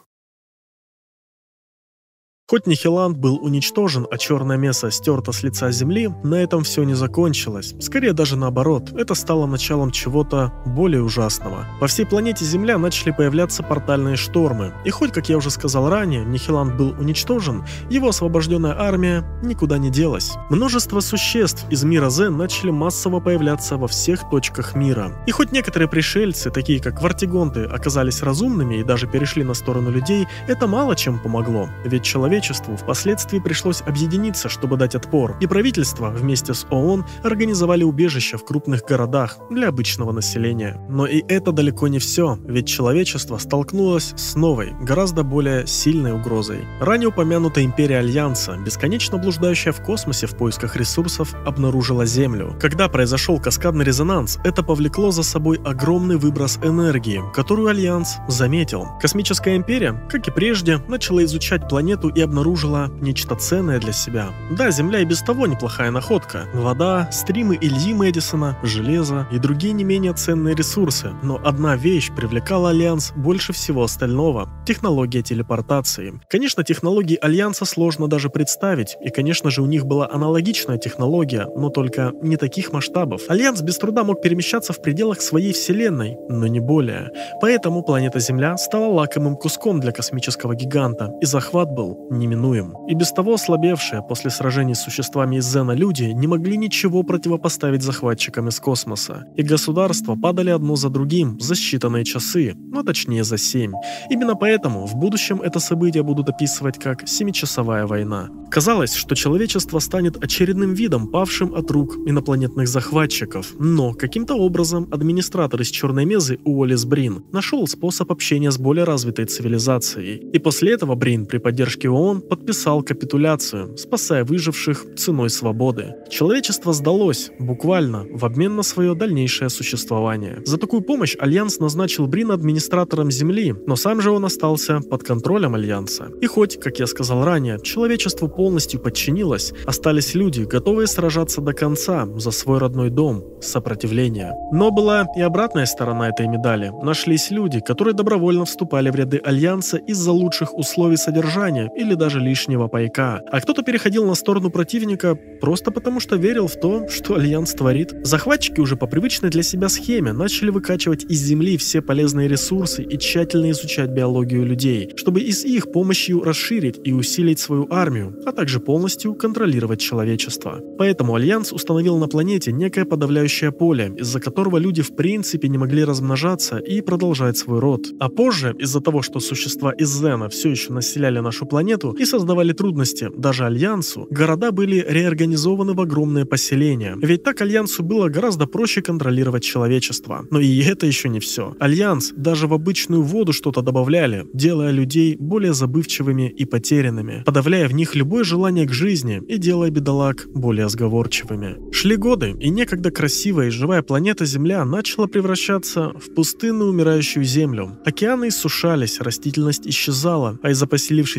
Хоть Нихилант был уничтожен, а черное место стерто с лица земли, на этом все не закончилось. Скорее даже наоборот, это стало началом чего-то более ужасного. По всей планете Земля начали появляться портальные штормы. И хоть, как я уже сказал ранее, Нихилант был уничтожен, его освобожденная армия никуда не делась. Множество существ из мира Зен начали массово появляться во всех точках мира. И хоть некоторые пришельцы, такие как вартигонты, оказались разумными и даже перешли на сторону людей, это мало чем помогло, ведь человек Человечеству впоследствии пришлось объединиться, чтобы дать отпор, и правительство вместе с ООН организовали убежища в крупных городах для обычного населения. Но и это далеко не все, ведь человечество столкнулось с новой, гораздо более сильной угрозой. Ранее упомянутая империя Альянса, бесконечно блуждающая в космосе в поисках ресурсов, обнаружила Землю. Когда произошел каскадный резонанс, это повлекло за собой огромный выброс энергии, которую Альянс заметил. Космическая империя, как и прежде, начала изучать планету и обнаружила нечто ценное для себя. Да, Земля и без того неплохая находка. Вода, стримы Ильи Мэдисона, железо и другие не менее ценные ресурсы. Но одна вещь привлекала Альянс больше всего остального – технология телепортации. Конечно, технологии Альянса сложно даже представить, и, конечно же, у них была аналогичная технология, но только не таких масштабов. Альянс без труда мог перемещаться в пределах своей вселенной, но не более. Поэтому планета Земля стала лакомым куском для космического гиганта, и захват был неминуем. И без того ослабевшие после сражений с существами из Зена люди не могли ничего противопоставить захватчикам из космоса. И государства падали одно за другим за считанные часы, но точнее за семь. Именно поэтому в будущем это событие будут описывать как семичасовая война. Казалось, что человечество станет очередным видом, павшим от рук инопланетных захватчиков. Но каким-то образом администратор из Черной Мезы Уоллес Брин нашел способ общения с более развитой цивилизацией. И после этого Брин при поддержке ООН подписал капитуляцию, спасая выживших ценой свободы. Человечество сдалось, буквально, в обмен на свое дальнейшее существование. За такую помощь Альянс назначил Брина администратором Земли, но сам же он остался под контролем Альянса. И хоть, как я сказал ранее, человечеству полностью подчинилось, остались люди, готовые сражаться до конца за свой родной дом, сопротивление. Но была и обратная сторона этой медали. Нашлись люди, которые добровольно вступали в ряды Альянса из-за лучших условий содержания или даже лишнего пайка. А кто-то переходил на сторону противника просто потому, что верил в то, что Альянс творит. Захватчики уже по привычной для себя схеме начали выкачивать из Земли все полезные ресурсы и тщательно изучать биологию людей, чтобы и с их помощью расширить и усилить свою армию, а также полностью контролировать человечество. Поэтому Альянс установил на планете некое подавляющее поле, из-за которого люди в принципе не могли размножаться и продолжать свой род. А позже, из-за того, что существа из Зена все еще населяли нашу планету и создавали трудности даже Альянсу, города были реорганизованы в огромные поселения. Ведь так Альянсу было гораздо проще контролировать человечество. Но и это еще не все. Альянс даже в обычную воду что-то добавляли, делая людей более забывчивыми и потерянными, подавляя в них любое желание к жизни и делая бедолаг более сговорчивыми. Шли годы, и некогда красивая и живая планета Земля начала превращаться в пустынную умирающую землю. Океаны иссушались, растительность исчезала, а из-за поселившейся фауны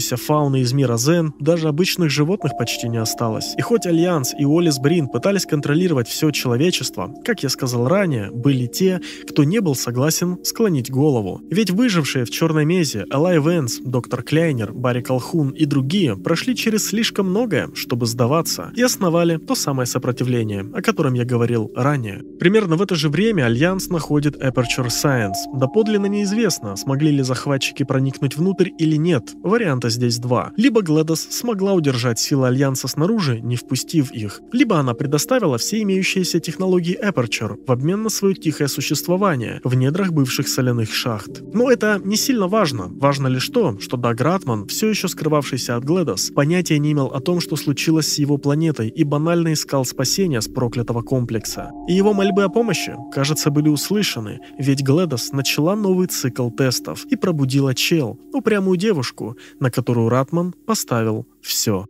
фауны из мира Зен, даже обычных животных почти не осталось. И хоть Альянс и Уоллес Брин пытались контролировать все человечество, как я сказал ранее, были те, кто не был согласен склонить голову. Ведь выжившие в Черной Мезе Элай Венс, доктор Кляйнер, Барри Колхун и другие прошли через слишком многое, чтобы сдаваться, и основали то самое сопротивление, о котором я говорил ранее. Примерно в это же время Альянс находит Aperture Science. Доподлинно неизвестно, смогли ли захватчики проникнуть внутрь или нет. Варианта здесь два. Либо Глэдос смогла удержать силы Альянса снаружи, не впустив их, либо она предоставила все имеющиеся технологии Aperture в обмен на свое тихое существование в недрах бывших соляных шахт. Но это не сильно важно. Важно лишь то, что Даг Ратман, все еще скрывавшийся от Глэдос, понятия не имел о том, что случилось с его планетой, и банально искал спасения с проклятого комплекса. И его мольбы о помощи, кажется, были услышаны, ведь Глэдос начала новый цикл тестов и пробудила Чел, упрямую девушку, на которую Ратман поставил все.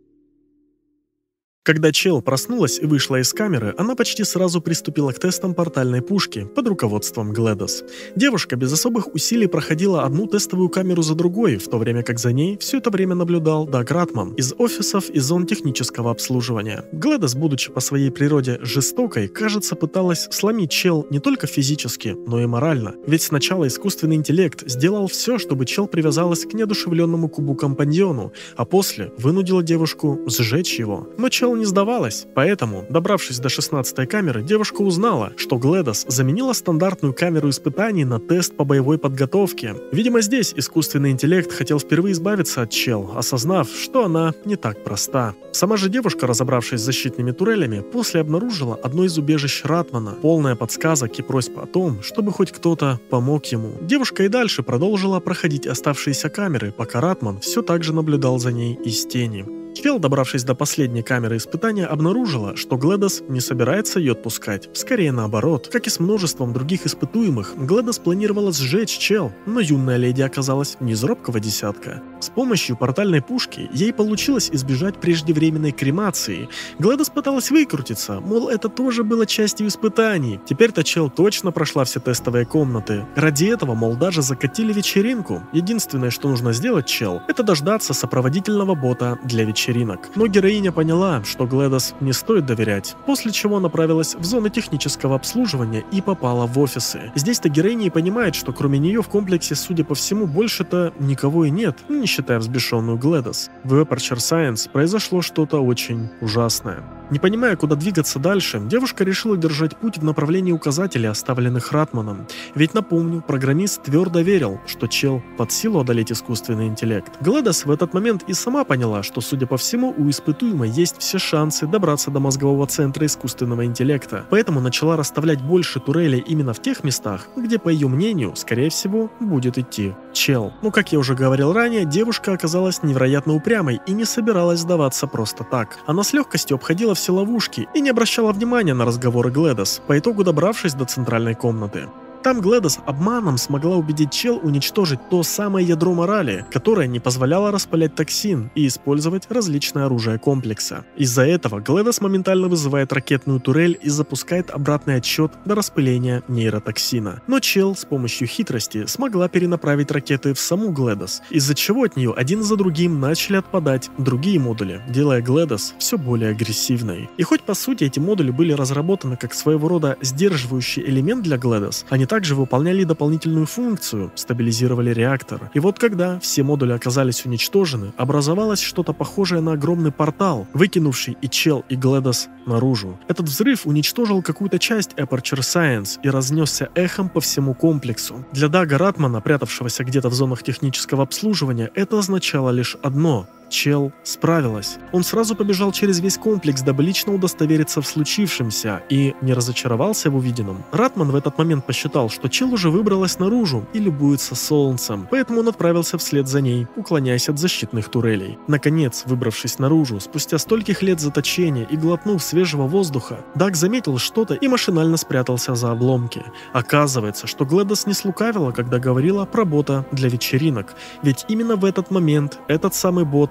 Когда Чел проснулась и вышла из камеры, она почти сразу приступила к тестам портальной пушки под руководством Глэдос. Девушка без особых усилий проходила одну тестовую камеру за другой, в то время как за ней все это время наблюдал Даг Ратман из офисов и зон технического обслуживания. Глэдос, будучи по своей природе жестокой, кажется, пыталась сломить Чел не только физически, но и морально. Ведь сначала искусственный интеллект сделал все, чтобы Чел привязалась к неодушевленному кубу-компаньону, а после вынудила девушку сжечь его. Но Чел не сдавалась, поэтому, добравшись до шестнадцатой камеры, девушка узнала, что Глэдос заменила стандартную камеру испытаний на тест по боевой подготовке. Видимо, здесь искусственный интеллект хотел впервые избавиться от Чел, осознав, что она не так проста. Сама же девушка, разобравшись с защитными турелями, после обнаружила одно из убежищ Ратмана, полное подсказок и просьб о том, чтобы хоть кто-то помог ему. Девушка и дальше продолжила проходить оставшиеся камеры, пока Ратман все так же наблюдал за ней из тени. Чел, добравшись до последней камеры испытания, обнаружила, что Глэдос не собирается ее отпускать. Скорее наоборот. Как и с множеством других испытуемых, Глэдос планировала сжечь Чел, но юная леди оказалась не из робкого десятка. С помощью портальной пушки ей получилось избежать преждевременной кремации. Глэдос пыталась выкрутиться, мол, это тоже было частью испытаний. Теперь-то Чел точно прошла все тестовые комнаты. Ради этого, мол, даже закатили вечеринку. Единственное, что нужно сделать Чел, это дождаться сопроводительного бота для вечеринки. Но героиня поняла, что Глэдос не стоит доверять, после чего направилась в зону технического обслуживания и попала в офисы. Здесь-то героиня и понимает, что кроме нее в комплексе, судя по всему, больше-то никого и нет, не считая взбешенную Глэдос. В Aperture Science произошло что-то очень ужасное. Не понимая, куда двигаться дальше, девушка решила держать путь в направлении указателей, оставленных Ратманом. Ведь, напомню, программист твердо верил, что Чел под силу одолеть искусственный интеллект. Глэдос в этот момент и сама поняла, что, судя по всему, у испытуемой есть все шансы добраться до мозгового центра искусственного интеллекта. Поэтому начала расставлять больше турелей именно в тех местах, где, по ее мнению, скорее всего, будет идти Чел. Но, как я уже говорил ранее, девушка оказалась невероятно упрямой и не собиралась сдаваться просто так. Она с легкостью обходила все ловушки и не обращала внимания на разговоры Глэдос, по итогу добравшись до центральной комнаты. Там Глэдос обманом смогла убедить Чел уничтожить то самое ядро морали, которое не позволяло распылять токсин и использовать различное оружие комплекса. Из-за этого Глэдос моментально вызывает ракетную турель и запускает обратный отсчет до распыления нейротоксина. Но Чел с помощью хитрости смогла перенаправить ракеты в саму Глэдос, из-за чего от нее один за другим начали отпадать другие модули, делая Глэдос все более агрессивной. И хоть по сути эти модули были разработаны как своего рода сдерживающий элемент для Глэдос, они также выполняли дополнительную функцию, стабилизировали реактор. И вот когда все модули оказались уничтожены, образовалось что-то похожее на огромный портал, выкинувший и Чел, и Глэдос наружу. Этот взрыв уничтожил какую-то часть Aperture Science и разнесся эхом по всему комплексу. Для Дага Ратмана, прятавшегося где-то в зонах технического обслуживания, это означало лишь одно — Чел справилась. Он сразу побежал через весь комплекс, дабы лично удостовериться в случившемся, и не разочаровался в увиденном. Ратман в этот момент посчитал, что Чел уже выбралась наружу и любуется солнцем, поэтому он отправился вслед за ней, уклоняясь от защитных турелей. Наконец, выбравшись наружу, спустя стольких лет заточения и глотнув свежего воздуха, Даг заметил что-то и машинально спрятался за обломки. Оказывается, что Глэдос не слукавила, когда говорила про бота для вечеринок, ведь именно в этот момент этот самый бот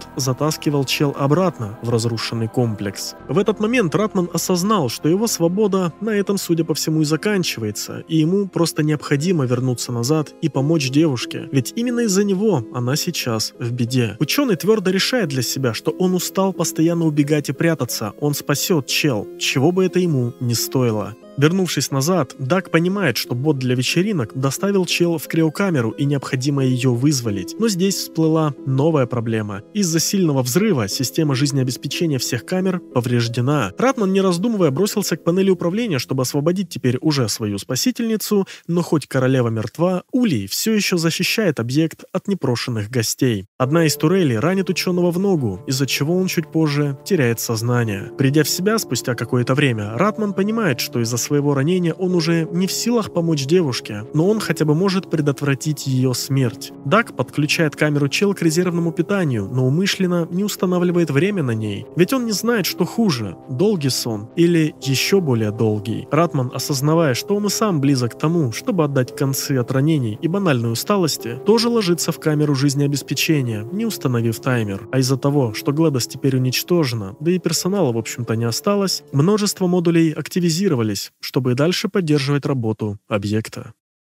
Бот затаскивал чел обратно в разрушенный комплекс. В этот момент Ратман осознал, что его свобода на этом, судя по всему, и заканчивается, и ему просто необходимо вернуться назад и помочь девушке, ведь именно из-за него она сейчас в беде. Ученый твердо решает для себя, что он устал постоянно убегать и прятаться, он спасет чел, чего бы это ему не стоило. Вернувшись назад, Даг понимает, что бот для вечеринок доставил чел в криокамеру и необходимо ее вызволить. Но здесь всплыла новая проблема. Из-за сильного взрыва система жизнеобеспечения всех камер повреждена. Ратман, не раздумывая, бросился к панели управления, чтобы освободить теперь уже свою спасительницу, но хоть королева мертва, Улей все еще защищает объект от непрошенных гостей. Одна из турелей ранит ученого в ногу, из-за чего он чуть позже теряет сознание. Придя в себя спустя какое-то время, Ратман понимает, что из-за своего ранения он уже не в силах помочь девушке, но он хотя бы может предотвратить ее смерть. Даг подключает камеру чел к резервному питанию, но умышленно не устанавливает время на ней, ведь он не знает, что хуже – долгий сон или еще более долгий. Ратман, осознавая, что он и сам близок к тому, чтобы отдать концы от ранений и банальной усталости, тоже ложится в камеру жизнеобеспечения, не установив таймер. А из-за того, что Глэдос теперь уничтожена, да и персонала в общем-то не осталось, множество модулей активизировались, чтобы и дальше поддерживать работу объекта.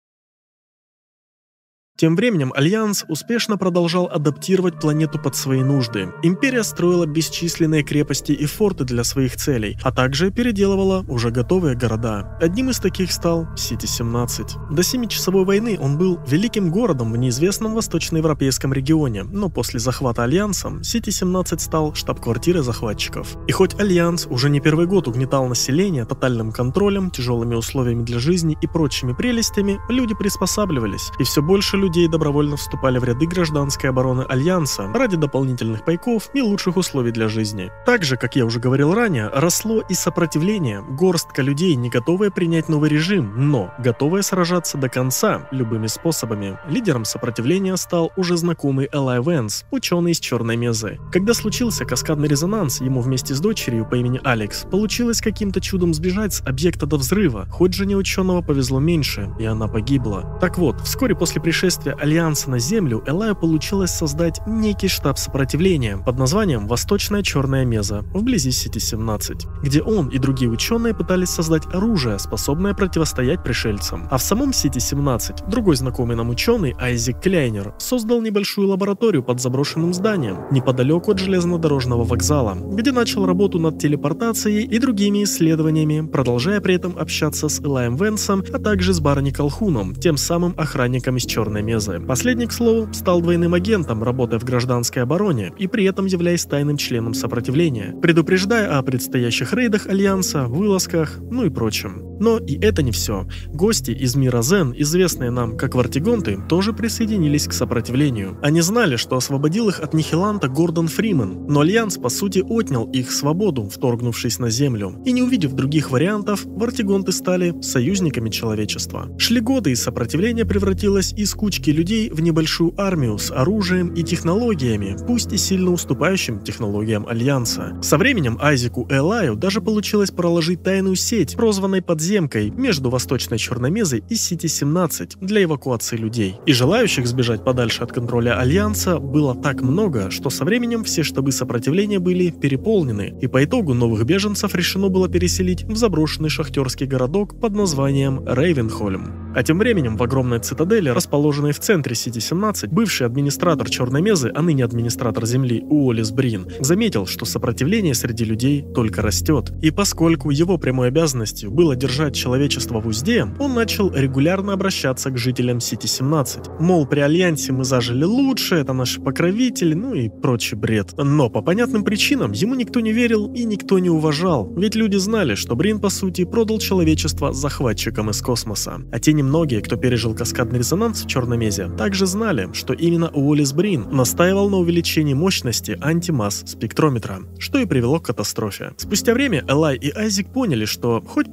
Тем временем Альянс успешно продолжал адаптировать планету под свои нужды. Империя строила бесчисленные крепости и форты для своих целей, а также переделывала уже готовые города. Одним из таких стал Сити семнадцать. До семичасовой войны он был великим городом в неизвестном восточноевропейском регионе, но после захвата Альянсом Сити семнадцать стал штаб-квартирой захватчиков. И хоть Альянс уже не первый год угнетал население тотальным контролем, тяжелыми условиями для жизни и прочими прелестями, люди приспосабливались, и все больше людей добровольно вступали в ряды гражданской обороны Альянса ради дополнительных пайков и лучших условий для жизни. Также, как я уже говорил ранее, росло и сопротивление, горстка людей, не готовая принять новый режим, но готовая сражаться до конца любыми способами. Лидером сопротивления стал уже знакомый Элай Венс, ученый из Черной Мезы. Когда случился каскадный резонанс, ему вместе с дочерью по имени Алекс получилось каким-то чудом сбежать с объекта до взрыва, хоть жене ученого повезло меньше, и она погибла. Так вот, вскоре после пришествия Альянса на Землю Элаю получилось создать некий штаб сопротивления под названием Восточная Черная Меза вблизи Сити семнадцать, где он и другие ученые пытались создать оружие, способное противостоять пришельцам. А в самом Сити семнадцать другой знакомый нам ученый Айзек Кляйнер создал небольшую лабораторию под заброшенным зданием неподалеку от железнодорожного вокзала, где начал работу над телепортацией и другими исследованиями, продолжая при этом общаться с Элаем Венсом, а также с Барни Колхуном, тем самым охранником из Черной Мезы. Последний, к слову, стал двойным агентом, работая в гражданской обороне и при этом являясь тайным членом сопротивления, предупреждая о предстоящих рейдах Альянса, вылазках, ну и прочем. Но и это не все. Гости из мира Зен, известные нам как Вартигонты, тоже присоединились к сопротивлению. Они знали, что освободил их от Нихиланта Гордон Фримен, но Альянс по сути отнял их свободу, вторгнувшись на Землю. И не увидев других вариантов, Вартигонты стали союзниками человечества. Шли годы, и сопротивление превратилось из кучки людей в небольшую армию с оружием и технологиями, пусть и сильно уступающим технологиям Альянса. Со временем Айзеку и Элаю даже получилось проложить тайную сеть, прозванной подземкой, между Восточной Черной Мезой и Сити семнадцать для эвакуации людей. И желающих сбежать подальше от контроля Альянса было так много, что со временем все штабы сопротивления были переполнены, и по итогу новых беженцев решено было переселить в заброшенный шахтерский городок под названием Рейвенхольм. А тем временем в огромной цитадели, расположенной в центре Сити семнадцать, бывший администратор Черной Мезы, а ныне администратор Земли Уоллес Брин, заметил, что сопротивление среди людей только растет. И поскольку его прямой обязанностью было держать человечество в узде, он начал регулярно обращаться к жителям Сити семнадцать. Мол, при Альянсе мы зажили лучше, это наши покровители, ну и прочий бред. Но по понятным причинам ему никто не верил и никто не уважал, ведь люди знали, что Брин по сути продал человечество захватчикам из космоса. А те немногие, кто пережил каскадный резонанс в Черной Мезе, также знали, что именно Уоллес Брин настаивал на увеличении мощности антимасс спектрометра, что и привело к катастрофе. Спустя время Элай и Айзек поняли, что хоть подземка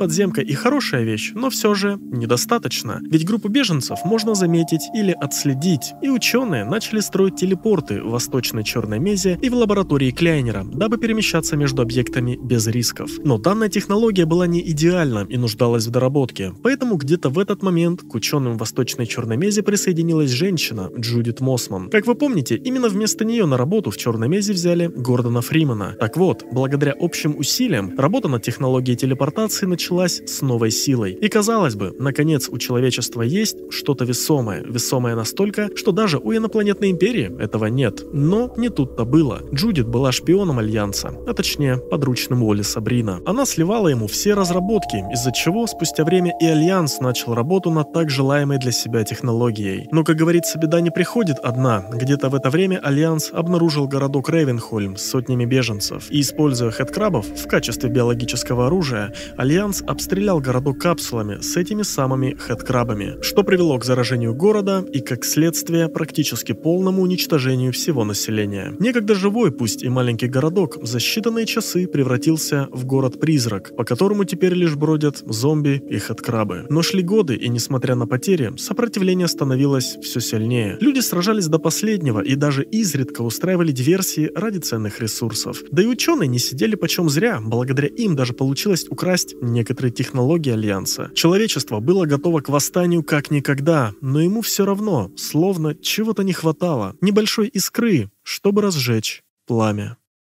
и хорошая вещь, но все же недостаточно. Ведь группу беженцев можно заметить или отследить, и ученые начали строить телепорты в Восточной Черной Мезе и в лаборатории Кляйнера, дабы перемещаться между объектами без рисков. Но данная технология была не идеальна и нуждалась в доработке, поэтому где-то в этот момент к ученым в Восточной Черной Мезе присоединилась женщина Джудит Моссман. Как вы помните, именно вместо нее на работу в Черной Мезе взяли Гордона Фримана. Так вот, благодаря общим усилиям, работа над технологией телепортации началась с новой силой. И казалось бы, наконец у человечества есть что-то весомое, весомое настолько, что даже у инопланетной империи этого нет. Но не тут-то было. Джудит была шпионом Альянса, а точнее подручным Уолли Сабрина. Она сливала ему все разработки, из-за чего спустя время и Альянс начал работу над так желаемой для себя технологией. Но, как говорится, беда не приходит одна. Где-то в это время Альянс обнаружил городок Рейвенхольм с сотнями беженцев, и, используя хедкрабов в качестве биологического оружия, Альянс обстрелял городок капсулами с этими самыми хедкрабами, что привело к заражению города и, как следствие, практически полному уничтожению всего населения. Некогда живой, пусть и маленький городок, за считанные часы превратился в город-призрак, по которому теперь лишь бродят зомби и хедкрабы. Но шли годы, и несмотря на потери, сопротивление становилось все сильнее. Люди сражались до последнего и даже изредка устраивали диверсии ради ценных ресурсов. Да и ученые не сидели почем зря, благодаря им даже получилось украсть некоторые технологии Альянса. Человечество было готово к восстанию как никогда, но ему все равно, словно чего-то не хватало, небольшой искры, чтобы разжечь пламя.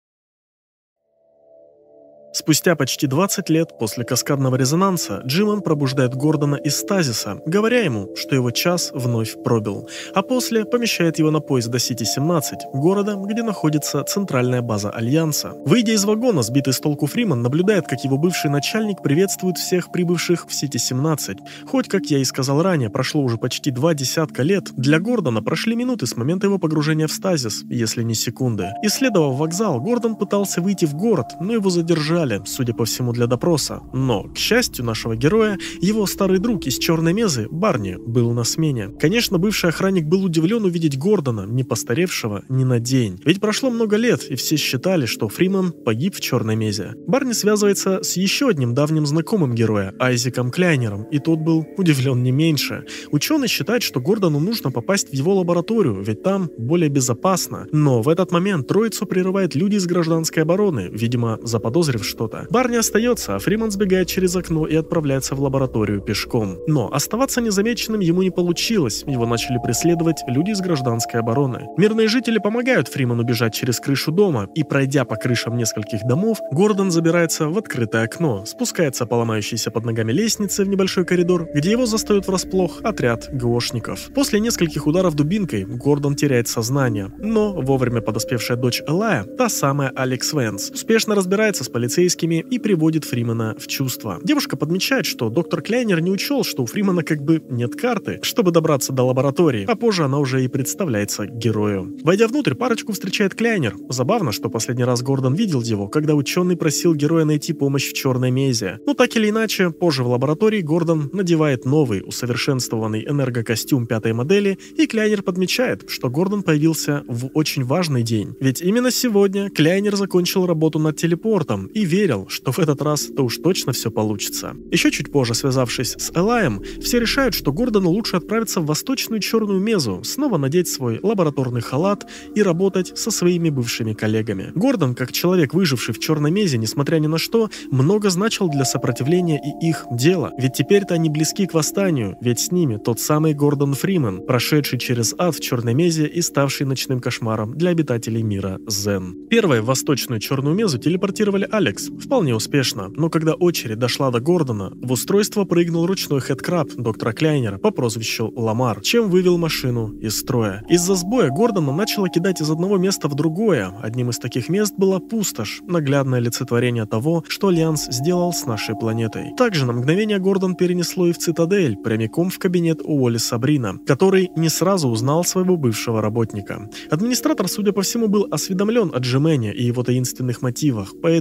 Спустя почти двадцать лет после каскадного резонанса Джиман пробуждает Гордона из стазиса, говоря ему, что его час вновь пробил, а после помещает его на поезд до Сити семнадцать, города, где находится центральная база Альянса. Выйдя из вагона, сбитый с толку Фриман наблюдает, как его бывший начальник приветствует всех прибывших в Сити семнадцать. Хоть, как я и сказал ранее, прошло уже почти два десятка лет, для Гордона прошли минуты с момента его погружения в стазис, если не секунды. Исследовав вокзал, Гордон пытался выйти в город, но его задержали, судя по всему, для допроса. Но, к счастью нашего героя, его старый друг из Черной Мезы, Барни, был на смене. Конечно, бывший охранник был удивлен увидеть Гордона, не постаревшего ни на день. Ведь прошло много лет, и все считали, что Фриман погиб в Черной Мезе. Барни связывается с еще одним давним знакомым героя, Айзеком Кляйнером, и тот был удивлен не меньше. Ученый считает, что Гордону нужно попасть в его лабораторию, ведь там более безопасно. Но в этот момент троицу прерывают люди из гражданской обороны, видимо, заподозрив что что-то. Барни остается, а Фриман сбегает через окно и отправляется в лабораторию пешком. Но оставаться незамеченным ему не получилось, его начали преследовать люди из гражданской обороны. Мирные жители помогают Фриману бежать через крышу дома, и, пройдя по крышам нескольких домов, Гордон забирается в открытое окно, спускается по ломающейся под ногами лестнице в небольшой коридор, где его застают врасплох отряд ГОшников. После нескольких ударов дубинкой Гордон теряет сознание, но вовремя подоспевшая дочь Элая, та самая Алекс Вэнс, успешно разбирается с полицейскими и приводит Фримана в чувство. Девушка подмечает, что доктор Кляйнер не учел, что у Фримана как бы нет карты, чтобы добраться до лаборатории, а позже она уже и представляется герою. Войдя внутрь, парочку встречает Кляйнер. Забавно, что последний раз Гордон видел его, когда ученый просил героя найти помощь в Черной Мезе. Но так или иначе, позже в лаборатории Гордон надевает новый, усовершенствованный энергокостюм пятой модели, и Кляйнер подмечает, что Гордон появился в очень важный день. Ведь именно сегодня Кляйнер закончил работу над телепортом и верил, что в этот раз-то уж точно все получится. Еще чуть позже, связавшись с Элаем, все решают, что Гордону лучше отправиться в Восточную Черную Мезу, снова надеть свой лабораторный халат и работать со своими бывшими коллегами. Гордон, как человек, выживший в Черной Мезе, несмотря ни на что, много значил для сопротивления и их дела. Ведь теперь-то они близки к восстанию, ведь с ними тот самый Гордон Фриман, прошедший через ад в Черной Мезе и ставший ночным кошмаром для обитателей мира Зен. Первой в Восточную Черную Мезу телепортировали Алекс, вполне успешно, но когда очередь дошла до Гордона, в устройство прыгнул ручной хедкраб доктора Кляйнера по прозвищу Ламар, чем вывел машину из строя. Из-за сбоя Гордона начало кидать из одного места в другое. Одним из таких мест была пустошь, наглядное олицетворение того, что Альянс сделал с нашей планетой. Также на мгновение Гордон перенесло и в Цитадель, прямиком в кабинет Уолли Сабрина, который не сразу узнал своего бывшего работника. Администратор, судя по всему, был осведомлен о Джимене и его таинственных мотивах, поэтому, когда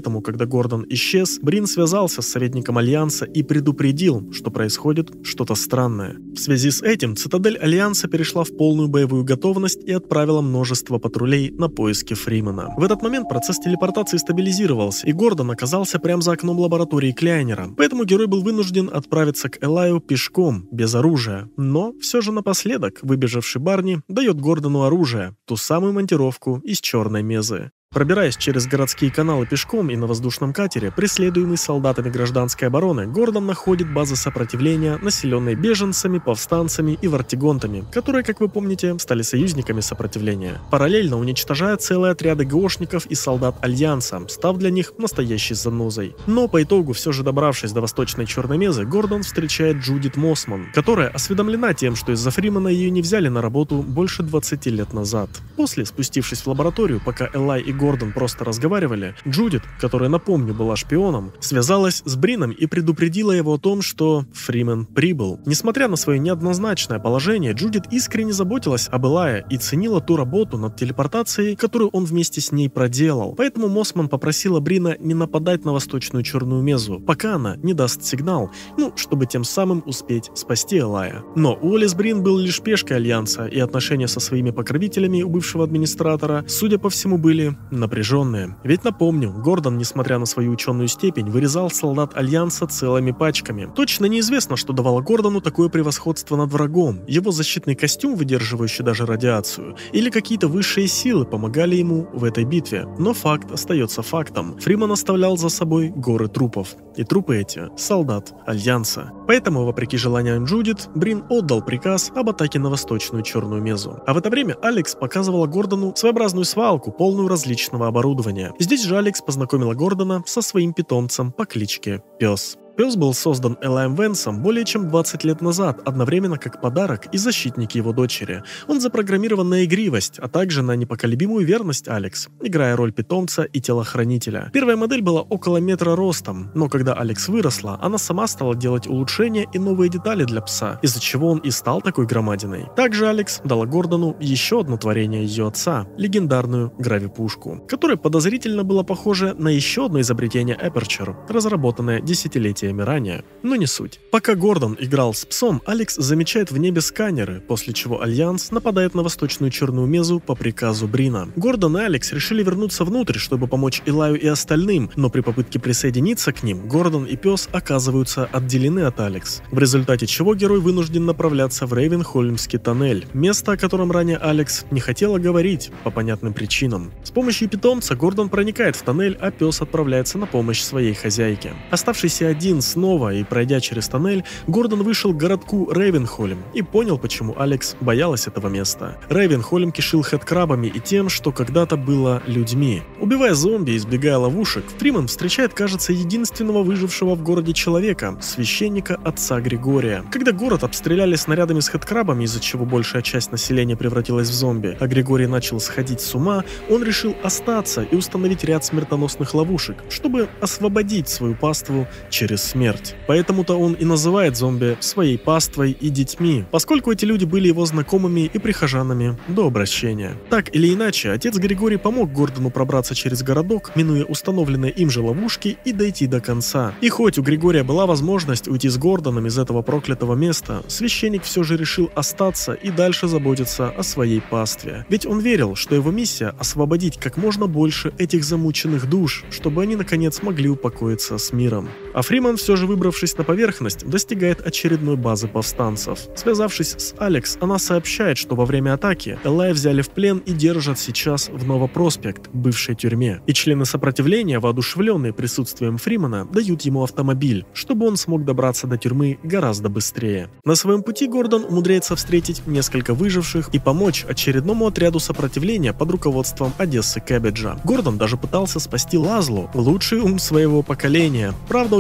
когда Гордон исчез, Брин связался с советником Альянса и предупредил, что происходит что-то странное. В связи с этим цитадель Альянса перешла в полную боевую готовность и отправила множество патрулей на поиски Фримена. В этот момент процесс телепортации стабилизировался, и Гордон оказался прямо за окном лаборатории Кляйнера. Поэтому герой был вынужден отправиться к Элаю пешком, без оружия. Но все же напоследок выбежавший Барни дает Гордону оружие, ту самую монтировку из черной мезы. Пробираясь через городские каналы пешком и на воздушном катере, преследуемый солдатами гражданской обороны, Гордон находит базы сопротивления, населенные беженцами, повстанцами и вартигонтами, которые, как вы помните, стали союзниками сопротивления. Параллельно уничтожая целые отряды ГОшников и солдат Альянса, став для них настоящей занозой. Но по итогу, все же добравшись до восточной черной мезы, Гордон встречает Джудит Моссман, которая осведомлена тем, что из-за Фримена ее не взяли на работу больше двадцати лет назад. После, спустившись в лабораторию, пока Элай и Гордон просто разговаривали, Джудит, которая, напомню, была шпионом, связалась с Брином и предупредила его о том, что Фримен прибыл. Несмотря на свое неоднозначное положение, Джудит искренне заботилась об Элае и ценила ту работу над телепортацией, которую он вместе с ней проделал. Поэтому Моссман попросила Брина не нападать на восточную черную мезу, пока она не даст сигнал, ну, чтобы тем самым успеть спасти Элая. Но Уоллес Брин был лишь пешкой Альянса, и отношения со своими покровителями у бывшего администратора, судя по всему, были напряженные. Ведь напомню, Гордон, несмотря на свою ученую степень, вырезал солдат Альянса целыми пачками. Точно неизвестно, что давало Гордону такое превосходство над врагом. Его защитный костюм, выдерживающий даже радиацию, или какие-то высшие силы помогали ему в этой битве. Но факт остается фактом. Фриман оставлял за собой горы трупов. И трупы эти — солдат Альянса. Поэтому, вопреки желаниям Джудит, Брин отдал приказ об атаке на восточную черную мезу. А в это время Алекс показывала Гордону своеобразную свалку, полную различных оборудования. Здесь же Алекс познакомила Гордона со своим питомцем по кличке Пес. Пес был создан Элаем Венсом более чем двадцать лет назад, одновременно как подарок и защитник его дочери. Он запрограммирован на игривость, а также на непоколебимую верность Алекс, играя роль питомца и телохранителя. Первая модель была около метра ростом, но когда Алекс выросла, она сама стала делать улучшения и новые детали для пса, из-за чего он и стал такой громадиной. Также Алекс дала Гордону еще одно творение ее отца, легендарную гравипушку, которая подозрительно была похожа на еще одно изобретение Aperture, разработанное десятилетиями ранее, но не суть. Пока Гордон играл с псом, Алекс замечает в небе сканеры, после чего Альянс нападает на восточную черную мезу по приказу Брина. Гордон и Алекс решили вернуться внутрь, чтобы помочь Элаю и остальным, но при попытке присоединиться к ним, Гордон и пес оказываются отделены от Алекс, в результате чего герой вынужден направляться в Рейвенхольмский тоннель, место, о котором ранее Алекс не хотела говорить по понятным причинам. С помощью питомца Гордон проникает в тоннель, а пес отправляется на помощь своей хозяйке. Оставшийся один снова и пройдя через тоннель, Гордон вышел к городку Рейвенхольм и понял, почему Алекс боялась этого места. Рейвенхольм кишил хэдкрабами и тем, что когда-то было людьми. Убивая зомби и избегая ловушек, Фримен встречает, кажется, единственного выжившего в городе человека, священника отца Григория. Когда город обстреляли снарядами с хэдкрабами, из-за чего большая часть населения превратилась в зомби, а Григорий начал сходить с ума, он решил остаться и установить ряд смертоносных ловушек, чтобы освободить свою паству через смерть. Поэтому-то он и называет зомби своей паствой и детьми, поскольку эти люди были его знакомыми и прихожанами до обращения. Так или иначе, отец Григорий помог Гордону пробраться через городок, минуя установленные им же ловушки, и дойти до конца. И хоть у Григория была возможность уйти с Гордоном из этого проклятого места, священник все же решил остаться и дальше заботиться о своей пастве. Ведь он верил, что его миссия — освободить как можно больше этих замученных душ, чтобы они наконец могли упокоиться с миром. А Фриман, все же выбравшись на поверхность, достигает очередной базы повстанцев. Связавшись с Алекс, она сообщает, что во время атаки Элая взяли в плен и держат сейчас в Новопроспект, бывшей тюрьме. И члены сопротивления, воодушевленные присутствием Фримана, дают ему автомобиль, чтобы он смог добраться до тюрьмы гораздо быстрее. На своем пути Гордон умудряется встретить несколько выживших и помочь очередному отряду сопротивления под руководством Одессы Кэббиджа. Гордон даже пытался спасти Лазлу, лучший ум своего поколения. Правда, у героя ничего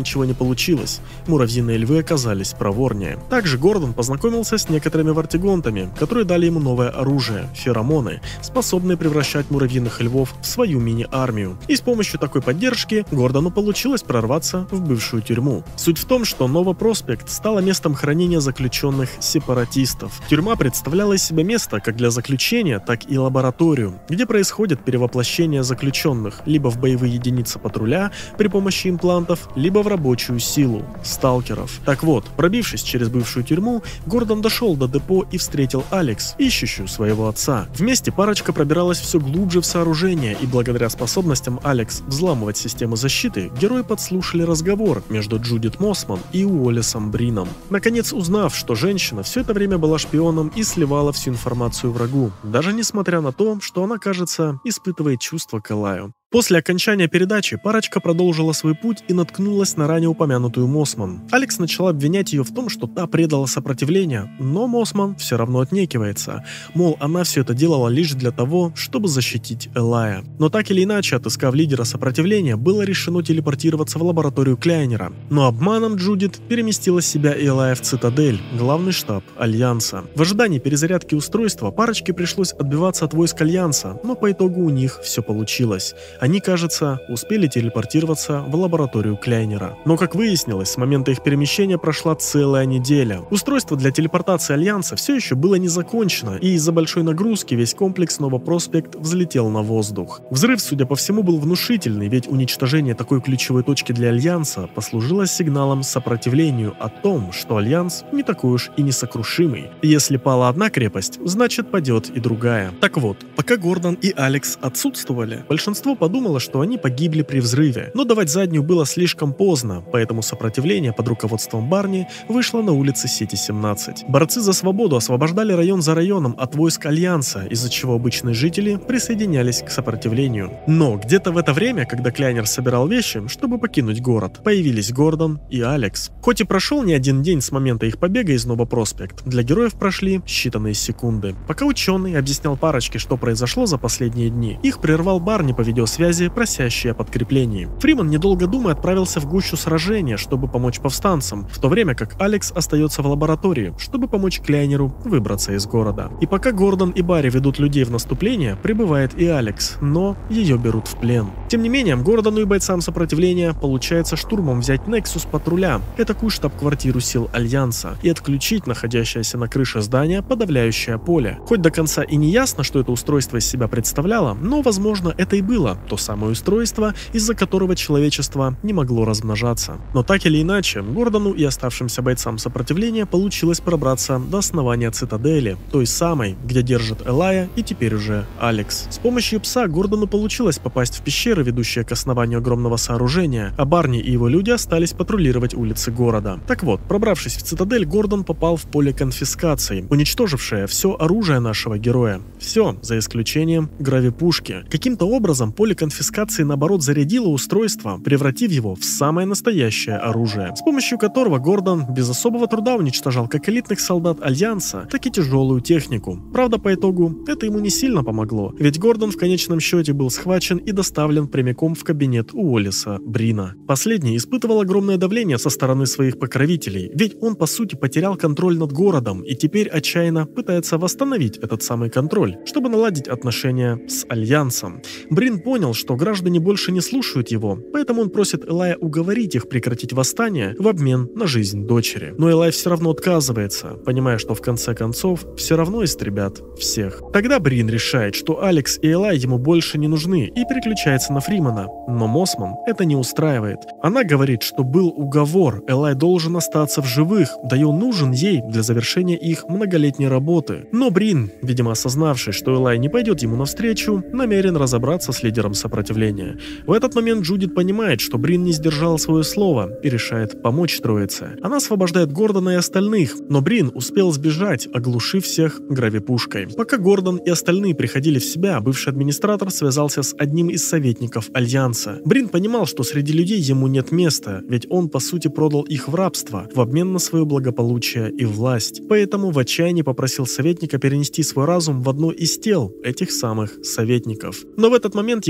ничего не получилось. Муравьиные львы оказались проворнее. Также Гордон познакомился с некоторыми вартигонтами, которые дали ему новое оружие – феромоны, способные превращать муравьиных львов в свою мини-армию. И с помощью такой поддержки Гордону получилось прорваться в бывшую тюрьму. Суть в том, что Нова Проспект стала местом хранения заключенных сепаратистов. Тюрьма представляла из себя место как для заключения, так и лабораторию, где происходит перевоплощение заключенных либо в боевые единицы патруля при помощи имплантов, либо в рабочую силу – сталкеров. Так вот, пробившись через бывшую тюрьму, Гордон дошел до депо и встретил Алекс, ищущую своего отца. Вместе парочка пробиралась все глубже в сооружение, и благодаря способностям Алекс взламывать систему защиты, герои подслушали разговор между Джудит Моссман и Уоллесом Брином. Наконец узнав, что женщина все это время была шпионом и сливала всю информацию врагу, даже несмотря на то, что она, кажется, испытывает чувства к Элаю. После окончания передачи парочка продолжила свой путь и наткнулась на ранее упомянутую Моссман. Алекс начала обвинять ее в том, что та предала сопротивление, но Моссман все равно отнекивается. Мол, она все это делала лишь для того, чтобы защитить Элая. Но так или иначе, отыскав лидера сопротивления, было решено телепортироваться в лабораторию Кляйнера. Но обманом Джудит переместила себя и Элая в Цитадель, главный штаб Альянса. В ожидании перезарядки устройства парочке пришлось отбиваться от войск Альянса, но по итогу у них все получилось. Они, кажется, успели телепортироваться в лабораторию Кляйнера. Но, как выяснилось, с момента их перемещения прошла целая неделя. Устройство для телепортации Альянса все еще было не закончено, и из-за большой нагрузки весь комплекс Нова Проспект взлетел на воздух. Взрыв, судя по всему, был внушительный, ведь уничтожение такой ключевой точки для Альянса послужило сигналом сопротивлению о том, что Альянс не такой уж и несокрушимый. Если пала одна крепость, значит падет и другая. Так вот, пока Гордон и Алекс отсутствовали, большинство подумало, Думала, что они погибли при взрыве, но давать заднюю было слишком поздно, поэтому сопротивление под руководством Барни вышло на улицы Сити семнадцать. Борцы за свободу освобождали район за районом от войск Альянса, из-за чего обычные жители присоединялись к сопротивлению. Но где-то в это время, когда Кляйнер собирал вещи, чтобы покинуть город, появились Гордон и Алекс. Хоть и прошел не один день с момента их побега из Нова Проспект, для героев прошли считанные секунды. Пока ученый объяснял парочке, что произошло за последние дни, их прервал Барни по видеосвязи, просящий о подкреплении. Фриман, недолго думая, отправился в гущу сражения, чтобы помочь повстанцам, в то время как Алекс остается в лаборатории, чтобы помочь Кляйнеру выбраться из города. И пока Гордон и Барри ведут людей в наступление, прибывает и Алекс, но ее берут в плен. Тем не менее, Гордону и бойцам сопротивления получается штурмом взять Нексус патруля, этакую штаб-квартиру сил Альянса, и отключить находящееся на крыше здания подавляющее поле. Хоть до конца и не ясно, что это устройство из себя представляло, но, возможно, это и было то самое устройство, из-за которого человечество не могло размножаться. Но так или иначе, Гордону и оставшимся бойцам сопротивления получилось пробраться до основания Цитадели, той самой, где держат Элая и теперь уже Алекс. С помощью пса Гордону получилось попасть в пещеры, ведущие к основанию огромного сооружения, а Барни и его люди остались патрулировать улицы города. Так вот, пробравшись в Цитадель, Гордон попал в поле конфискации, уничтожившее все оружие нашего героя. Все, за исключением гравипушки. Каким-то образом поле конфискации, наоборот, зарядило устройство, превратив его в самое настоящее оружие, с помощью которого Гордон без особого труда уничтожал как элитных солдат Альянса, так и тяжелую технику. Правда, по итогу это ему не сильно помогло, ведь Гордон в конечном счете был схвачен и доставлен прямиком в кабинет Уоллеса Брина. Последний испытывал огромное давление со стороны своих покровителей, ведь он по сути потерял контроль над городом и теперь отчаянно пытается восстановить этот самый контроль, чтобы наладить отношения с Альянсом. Брин понял, что граждане больше не слушают его, поэтому он просит Элая уговорить их прекратить восстание в обмен на жизнь дочери. Но Элай все равно отказывается, понимая, что в конце концов все равно истребят всех. Тогда Брин решает, что Алекс и Элай ему больше не нужны и переключается на Фримана, но Моссман это не устраивает. Она говорит, что был уговор, Элай должен остаться в живых, да и он нужен ей для завершения их многолетней работы. Но Брин, видимо осознавший, что Элай не пойдет ему навстречу, намерен разобраться с лидером сопротивления. В этот момент Джудит понимает, что Брин не сдержал свое слово и решает помочь троице. Она освобождает Гордона и остальных, но Брин успел сбежать, оглушив всех гравипушкой. Пока Гордон и остальные приходили в себя, бывший администратор связался с одним из советников Альянса. Брин понимал, что среди людей ему нет места, ведь он по сути продал их в рабство в обмен на свое благополучие и власть. Поэтому в отчаянии попросил советника перенести свой разум в одно из тел этих самых советников. Но в этот момент его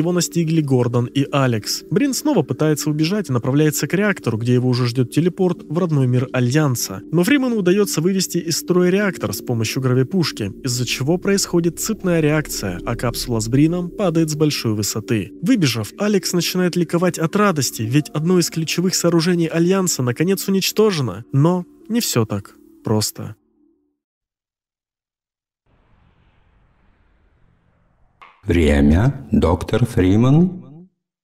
его настигли Гордон и Алекс. Брин снова пытается убежать и направляется к реактору, где его уже ждет телепорт в родной мир Альянса. Но Фриману удается вывести из строя реактор с помощью гравипушки, из-за чего происходит цепная реакция, а капсула с Брином падает с большой высоты. Выбежав, Алекс начинает ликовать от радости, ведь одно из ключевых сооружений Альянса наконец уничтожено. Но не все так просто. Время, доктор Фриман?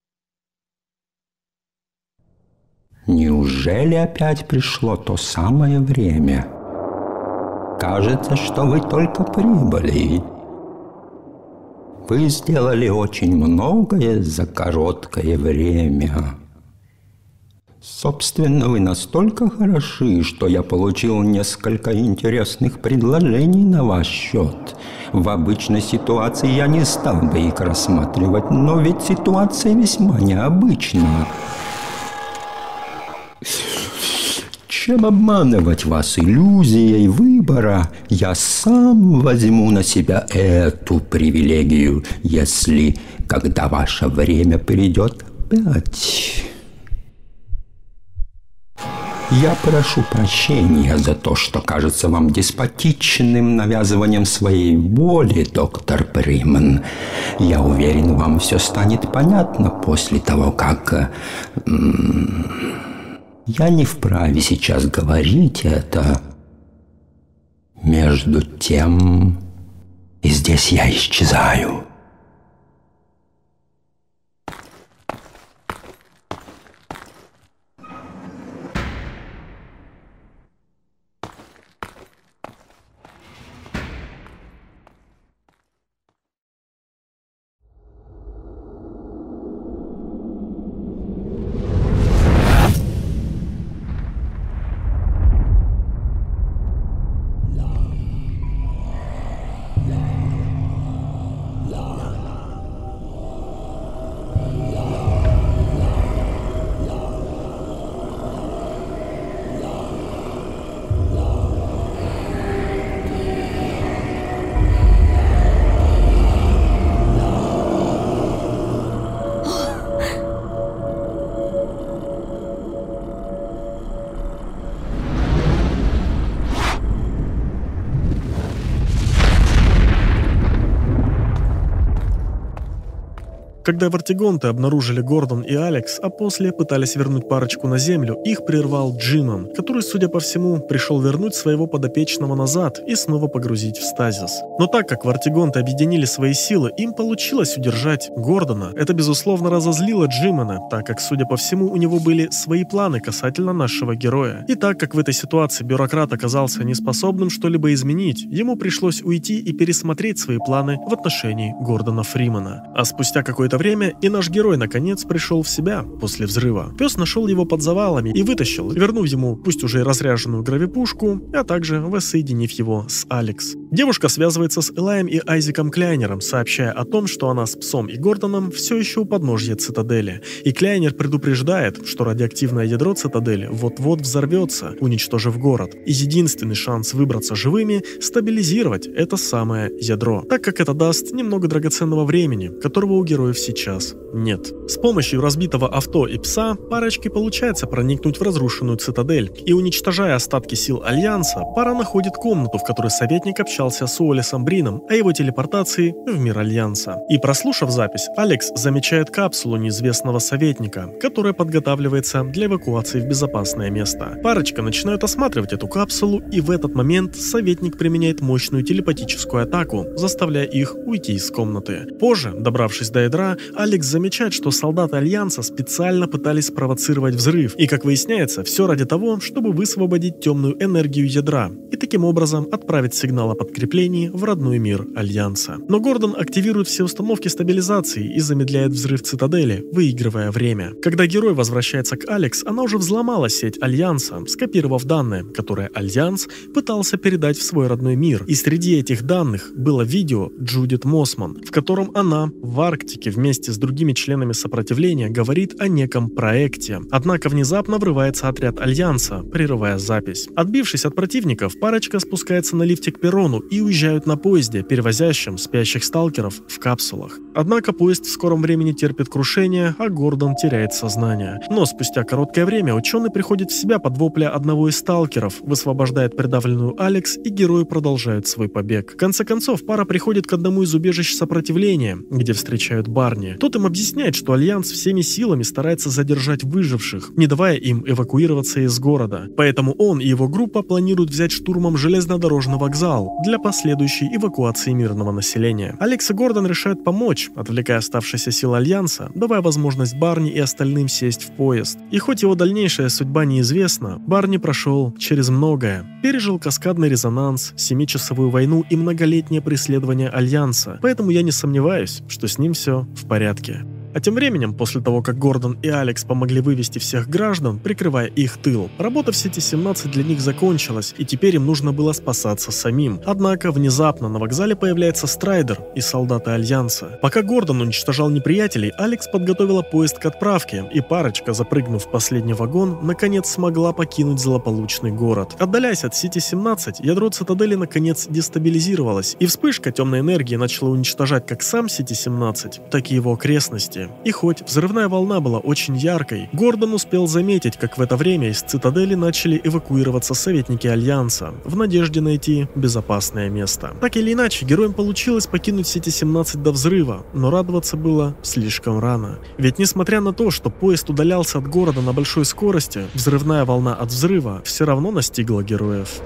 Неужели опять пришло то самое время? Кажется, что вы только прибыли. Вы сделали очень многое за короткое время. Собственно, вы настолько хороши, что я получил несколько интересных предложений на ваш счет. В обычной ситуации я не стал бы их рассматривать, но ведь ситуация весьма необычна. Чем обманывать вас иллюзией выбора, я сам возьму на себя эту привилегию, если, когда ваше время придет опять. Я прошу прощения за то, что кажется вам деспотичным навязыванием своей воли, доктор Фриман. Я уверен, вам все станет понятно после того, как... Я не вправе сейчас говорить это. Между тем, и здесь я исчезаю. Когда вартигонты обнаружили Гордон и Алекс, а после пытались вернуть парочку на Землю, их прервал Джимон, который, судя по всему, пришел вернуть своего подопечного назад и снова погрузить в стазис. Но так как вартигонты объединили свои силы, им получилось удержать Гордона. Это, безусловно, разозлило Джимона, так как, судя по всему, у него были свои планы касательно нашего героя. И так как в этой ситуации бюрократ оказался неспособным что-либо изменить, ему пришлось уйти и пересмотреть свои планы в отношении Гордона Фримана. А спустя какое-то время и наш герой наконец пришел в себя после взрыва. Пес нашел его под завалами и вытащил, вернув ему пусть уже и разряженную гравипушку, а также воссоединив его с Алекс. Девушка связывается с Элаем и Айзеком Кляйнером, сообщая о том, что она с псом и Гордоном все еще у подножья цитадели. И Кляйнер предупреждает, что радиоактивное ядро цитадели вот-вот взорвется, уничтожив город. И единственный шанс выбраться живыми – стабилизировать это самое ядро, так как это даст немного драгоценного времени, которого у героев сейчас нет. С помощью разбитого авто и пса парочке получается проникнуть в разрушенную цитадель, и, уничтожая остатки сил Альянса, пара находит комнату, в которой советник общался с Уоллесом Брином о его телепортации в мир Альянса. И, прослушав запись, Алекс замечает капсулу неизвестного советника, которая подготавливается для эвакуации в безопасное место. Парочка начинает осматривать эту капсулу, и в этот момент советник применяет мощную телепатическую атаку, заставляя их уйти из комнаты. Позже, добравшись до ядра, Алекс замечает, что солдаты Альянса специально пытались спровоцировать взрыв, и, как выясняется, все ради того, чтобы высвободить темную энергию ядра и таким образом отправить сигнал о подкреплении в родной мир Альянса. Но Гордон активирует все установки стабилизации и замедляет взрыв цитадели, выигрывая время. Когда герой возвращается к Алекс, она уже взломала сеть Альянса, скопировав данные, которые Альянс пытался передать в свой родной мир. И среди этих данных было видео Джудит Мосман, в котором она в Арктике вместе с другими членами сопротивления говорит о неком проекте. Однако внезапно врывается отряд Альянса, прерывая запись. Отбившись от противников, парочка спускается на лифте к перрону, зону и уезжают на поезде, перевозящем спящих сталкеров в капсулах. Однако поезд в скором времени терпит крушение, а Гордон теряет сознание. Но спустя короткое время ученый приходит в себя под вопля одного из сталкеров, высвобождает придавленную Алекс, и герои продолжают свой побег. В конце концов, пара приходит к одному из убежищ сопротивления, где встречают Барни. Тот им объясняет, что Альянс всеми силами старается задержать выживших, не давая им эвакуироваться из города. Поэтому он и его группа планируют взять штурмом железнодорожный вокзал для последующей эвакуации мирного населения. Алекс и Гордон решают помочь, отвлекая оставшиеся силы Альянса, давая возможность Барни и остальным сесть в поезд. И хоть его дальнейшая судьба неизвестна, Барни прошел через многое. Пережил каскадный резонанс, семичасовую войну и многолетнее преследование Альянса, поэтому я не сомневаюсь, что с ним все в порядке. А тем временем, после того, как Гордон и Алекс помогли вывести всех граждан, прикрывая их тыл, работа в Сити семнадцать для них закончилась, и теперь им нужно было спасаться самим. Однако, внезапно на вокзале появляется Страйдер и солдаты Альянса. Пока Гордон уничтожал неприятелей, Алекс подготовила поезд к отправке, и парочка, запрыгнув в последний вагон, наконец смогла покинуть злополучный город. Отдаляясь от Сити семнадцать, ядро Цитадели наконец дестабилизировалось, и вспышка темной энергии начала уничтожать как сам Сити семнадцать, так и его окрестности. И хоть взрывная волна была очень яркой, Гордон успел заметить, как в это время из Цитадели начали эвакуироваться советники Альянса, в надежде найти безопасное место. Так или иначе, героям получилось покинуть Сити семнадцать до взрыва, но радоваться было слишком рано. Ведь несмотря на то, что поезд удалялся от города на большой скорости, взрывная волна от взрыва все равно настигла героев.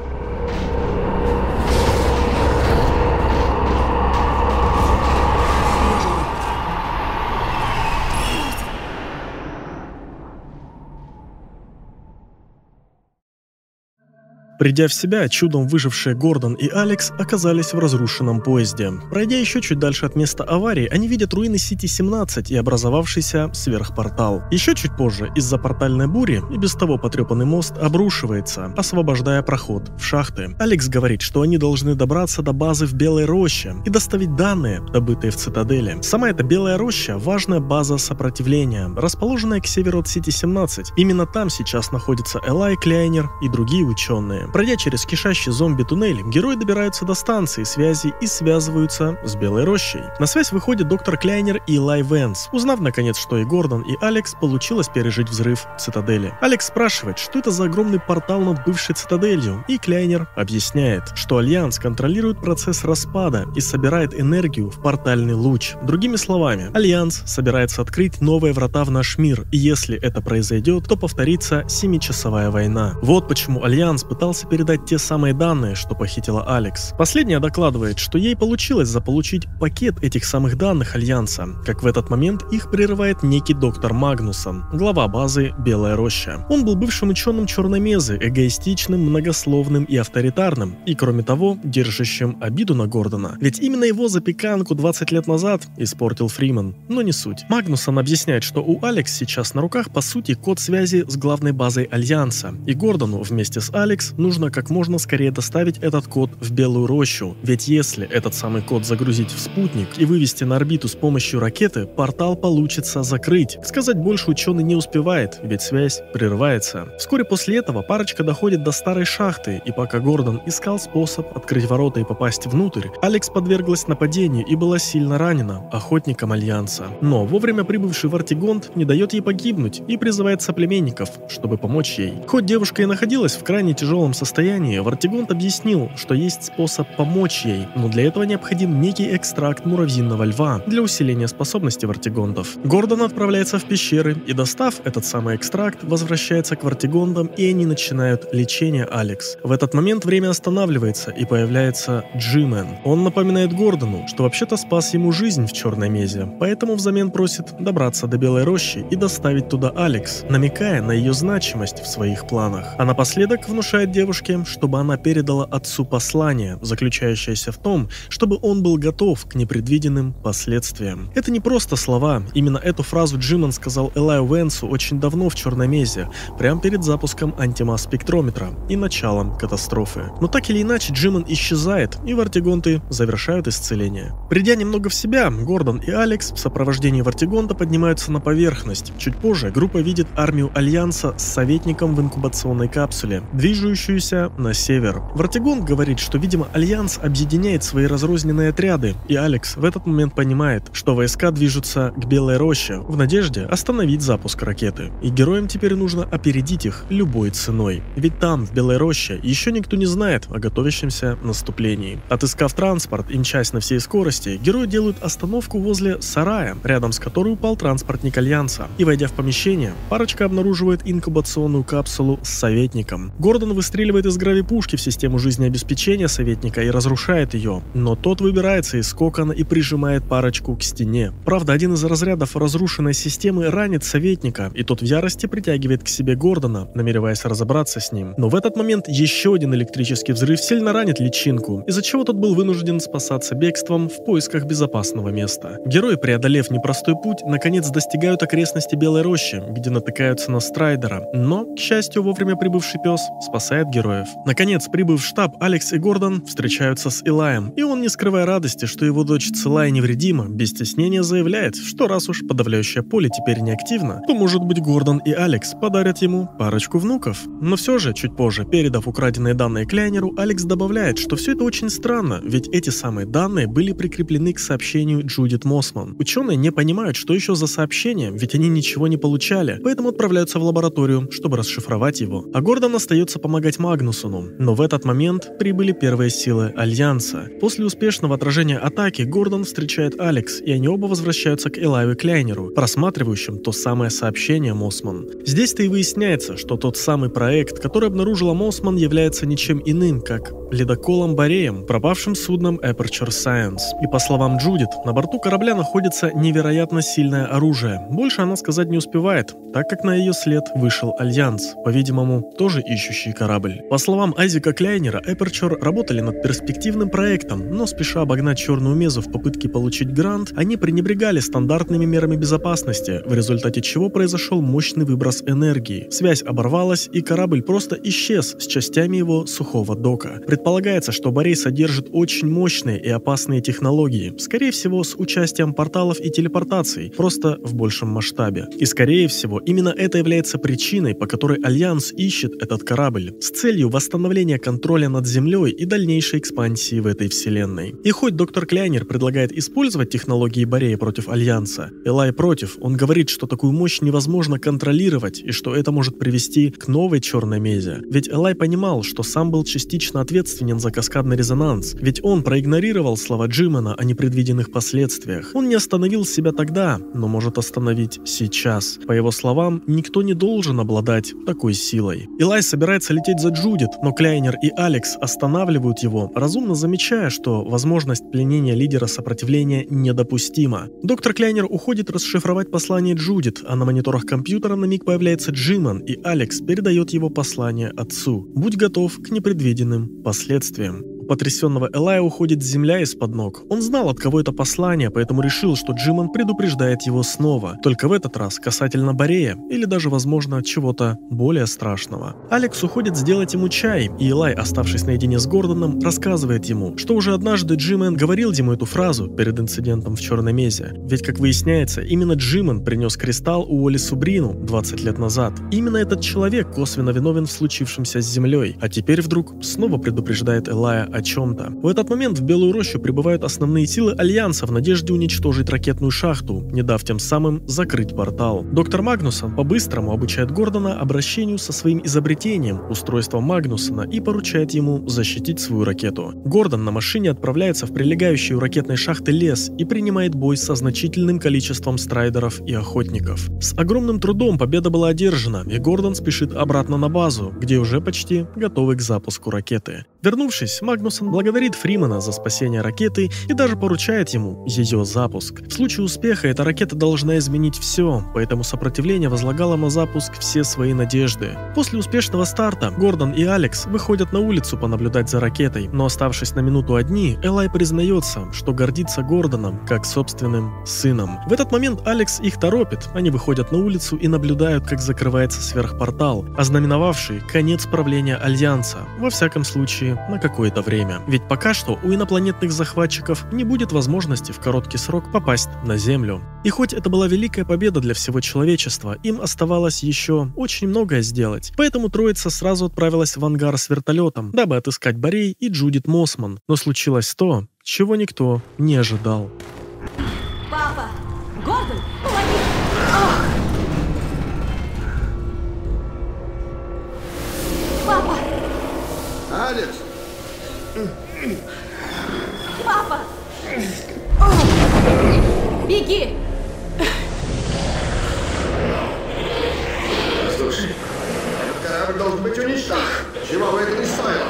Придя в себя, чудом выжившие Гордон и Алекс оказались в разрушенном поезде. Пройдя еще чуть дальше от места аварии, они видят руины Сити семнадцать и образовавшийся сверхпортал. Еще чуть позже, из-за портальной бури, и без того потрепанный мост обрушивается, освобождая проход в шахты. Алекс говорит, что они должны добраться до базы в Белой роще и доставить данные, добытые в Цитадели. Сама эта Белая роща – важная база сопротивления, расположенная к северу от Сити семнадцать. Именно там сейчас находятся Элай Кляйнер и другие ученые. Пройдя через кишащий зомби-туннель, герои добираются до станции связи и связываются с Белой рощей. На связь выходит доктор Кляйнер и Элай Венс, узнав наконец, что и Гордон, и Алекс получилось пережить взрыв в Цитадели. Алекс спрашивает, что это за огромный портал над бывшей Цитаделью, и Кляйнер объясняет, что Альянс контролирует процесс распада и собирает энергию в портальный луч. Другими словами, Альянс собирается открыть новые врата в наш мир, и если это произойдет, то повторится семичасовая война. Вот почему Альянс пытался передать те самые данные, что похитила Алекс. Последняя докладывает, что ей получилось заполучить пакет этих самых данных Альянса, как в этот момент их прерывает некий доктор Магнусон, глава базы Белая роща. Он был бывшим ученым Черномезы, эгоистичным, многословным и авторитарным, и кроме того, держащим обиду на Гордона. Ведь именно его запеканку двадцать лет назад испортил Фриман, но не суть. Магнусон объясняет, что у Алекс сейчас на руках по сути код связи с главной базой Альянса, и Гордону вместе с Алекс нужно как можно скорее доставить этот код в Белую рощу, ведь если этот самый код загрузить в спутник и вывести на орбиту с помощью ракеты, портал получится закрыть. Сказать больше ученый не успевает, ведь связь прерывается. Вскоре после этого парочка доходит до старой шахты, и пока Гордон искал способ открыть ворота и попасть внутрь, Алекс подверглась нападению и была сильно ранена охотником Альянса. Но вовремя прибывший Вартигонт не дает ей погибнуть и призывает соплеменников, чтобы помочь ей. Хоть девушка и находилась в крайне тяжелом состоянии, Вартигонт объяснил, что есть способ помочь ей, но для этого необходим некий экстракт муравьиного льва для усиления способностей Вартигонтов. Гордон отправляется в пещеры и, достав этот самый экстракт, возвращается к Вартигондам, и они начинают лечение Алекс. В этот момент время останавливается, и появляется Джи-Мен. Он напоминает Гордону, что вообще-то спас ему жизнь в Черной Мезе, поэтому взамен просит добраться до Белой рощи и доставить туда Алекс, намекая на ее значимость в своих планах. А напоследок внушает девушке, чтобы она передала отцу послание, заключающееся в том, чтобы он был готов к непредвиденным последствиям. Это не просто слова, именно эту фразу Джи-Мен сказал Элаю Венсу очень давно в Черной Мезе, прямо перед запуском антимасс-спектрометра и началом катастрофы. Но так или иначе Джи-Мен исчезает, и Вартигонты завершают исцеление. Придя немного в себя, Гордон и Алекс в сопровождении Вартигонта поднимаются на поверхность. Чуть позже группа видит армию Альянса с советником в инкубационной капсуле, движущуюся движущуюся на север. Вартигон говорит, что, видимо, Альянс объединяет свои разрозненные отряды, и Алекс в этот момент понимает, что войска движутся к Белой роще в надежде остановить запуск ракеты. И героям теперь нужно опередить их любой ценой. Ведь там, в Белой роще, еще никто не знает о готовящемся наступлении. Отыскав транспорт и мчась на всей скорости, герои делают остановку возле сарая, рядом с которой упал транспортник Альянса. И, войдя в помещение, парочка обнаруживает инкубационную капсулу с советником. Гордон выстреливает из гравипушки в систему жизнеобеспечения советника и разрушает ее, но тот выбирается из кокона и прижимает парочку к стене. Правда, один из разрядов разрушенной системы ранит советника, и тот в ярости притягивает к себе Гордона, намереваясь разобраться с ним. Но в этот момент еще один электрический взрыв сильно ранит личинку, из-за чего тот был вынужден спасаться бегством в поисках безопасного места. Герои, преодолев непростой путь, наконец достигают окрестности Белой рощи, где натыкаются на Страйдера, но, к счастью, вовремя прибывший пес спасает героев. Наконец, прибыв в штаб, Алекс и Гордон встречаются с Илаем, и он, не скрывая радости, что его дочь цела и невредима, без стеснения заявляет, что раз уж подавляющее поле теперь не активно, то, может быть, Гордон и Алекс подарят ему парочку внуков. Но все же, чуть позже, передав украденные данные Кляйнеру, Алекс добавляет, что все это очень странно, ведь эти самые данные были прикреплены к сообщению Джудит Моссман. Ученые не понимают, что еще за сообщение, ведь они ничего не получали, поэтому отправляются в лабораторию, чтобы расшифровать его. А Гордон остается помогать Магнусону. Но в этот момент прибыли первые силы Альянса. После успешного отражения атаки Гордон встречает Алекс, и они оба возвращаются к Элаю Кляйнеру, просматривающим то самое сообщение Моссман. Здесь-то и выясняется, что тот самый проект, который обнаружила Моссман, является ничем иным, как ледоколом Бореем, пропавшим судном Aperture Science. И по словам Джудит, на борту корабля находится невероятно сильное оружие. Больше она сказать не успевает, так как на ее след вышел Альянс, по-видимому, тоже ищущий корабль. По словам Айзека Кляйнера, Aperture работали над перспективным проектом, но спеша обогнать Черную Мезу в попытке получить грант, они пренебрегали стандартными мерами безопасности, в результате чего произошел мощный выброс энергии. Связь оборвалась, и корабль просто исчез с частями его сухого дока. Предполагается, что Борей содержит очень мощные и опасные технологии, скорее всего, с участием порталов и телепортаций, просто в большем масштабе. И скорее всего, именно это является причиной, по которой Альянс ищет этот корабль, с целью восстановления контроля над Землей и дальнейшей экспансии в этой вселенной. И хоть доктор Кляйнер предлагает использовать технологии Борея против Альянса, Элай против. Он говорит, что такую мощь невозможно контролировать и что это может привести к новой Черной Мезе. Ведь Элай понимал, что сам был частично ответственен за каскадный резонанс, ведь он проигнорировал слова Джимена о непредвиденных последствиях. Он не остановил себя тогда, но может остановить сейчас. По его словам, никто не должен обладать такой силой. Элай собирается лететь за Джудит, но Кляйнер и Алекс останавливают его, разумно замечая, что возможность пленения лидера сопротивления недопустима. Доктор Кляйнер уходит расшифровать послание Джудит, а на мониторах компьютера на миг появляется Джимен, и Алекс передает его послание отцу. Будь готов к непредвиденным последствиям. У потрясенного Элая уходит земля из-под ног. Он знал, от кого это послание, поэтому решил, что Джимон предупреждает его снова, только в этот раз касательно Борея, или даже, возможно, чего-то более страшного. Алекс уходит сделать ему чай, и Элай, оставшись наедине с Гордоном, рассказывает ему, что уже однажды Джимен говорил ему эту фразу перед инцидентом в Черной Мезе. Ведь, как выясняется, именно Джимен принес кристалл Уолли Субрину двадцать лет назад. Именно этот человек косвенно виновен в случившемся с Землей, а теперь вдруг снова предупреждает Элая о чем-то. В этот момент в Белую рощу прибывают основные силы Альянса в надежде уничтожить ракетную шахту, не дав тем самым закрыть портал. Доктор Магнусон по-быстрому обучает Гордона обращению со своим изобретением, устройством Магнусона, и поручает ему защитить свою ракету. Гордон на машине отправляется в прилегающий у ракетной шахты лес и принимает бой со значительным количеством страйдеров и охотников. С огромным трудом победа была одержана, и Гордон спешит обратно на базу, где уже почти готовы к запуску ракеты. Вернувшись, Магнусон благодарит Фримена за спасение ракеты и даже поручает ему ее запуск. В случае успеха эта ракета должна изменить все, поэтому сопротивление возлагало на запуск все свои надежды. После успешного старта Гордон и Алекс выходят на улицу понаблюдать за ракетой, но оставшись на минуту одни, Элай признается, что гордится Гордоном как собственным сыном. В этот момент Алекс их торопит, они выходят на улицу и наблюдают, как закрывается сверхпортал, ознаменовавший конец правления Альянса, во всяком случае территории на какое-то время. Ведь пока что у инопланетных захватчиков не будет возможности в короткий срок попасть на Землю. И хоть это была великая победа для всего человечества, им оставалось еще очень многое сделать. Поэтому троица сразу отправилась в ангар с вертолетом, дабы отыскать Борей и Джудит Моссман. Но случилось то, чего никто не ожидал. Папа! Гордон, помоги! Ох! Папа! Алекс! Папа! Ох! Беги! Слушай, этот корабль должен быть уничтожен. Чего бы это ни стоило?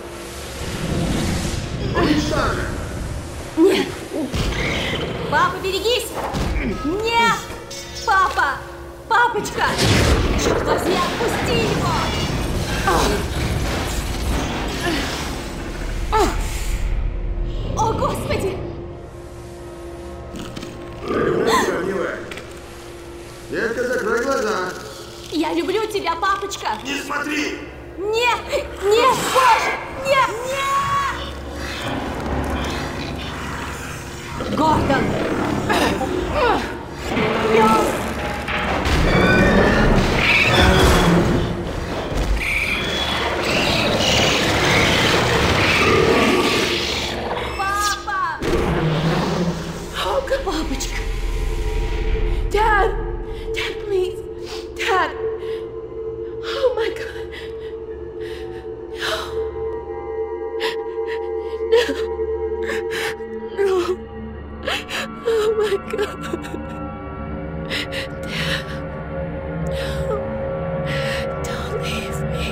Уничтожен! Нет! Папа, берегись! Нет! Папа! Папочка! Черт возьми, отпусти его! О, Господи! Ничего, милая. Детка, закрой глаза. Я люблю тебя, папочка! Не смотри! Нет! Нет! Боже! Нет! Нет! Гордон! Пёс! Папа! Папочка! Dad! Dad, please! Dad! Oh my God! No! No! Oh my God! Dad! No! Don't leave me!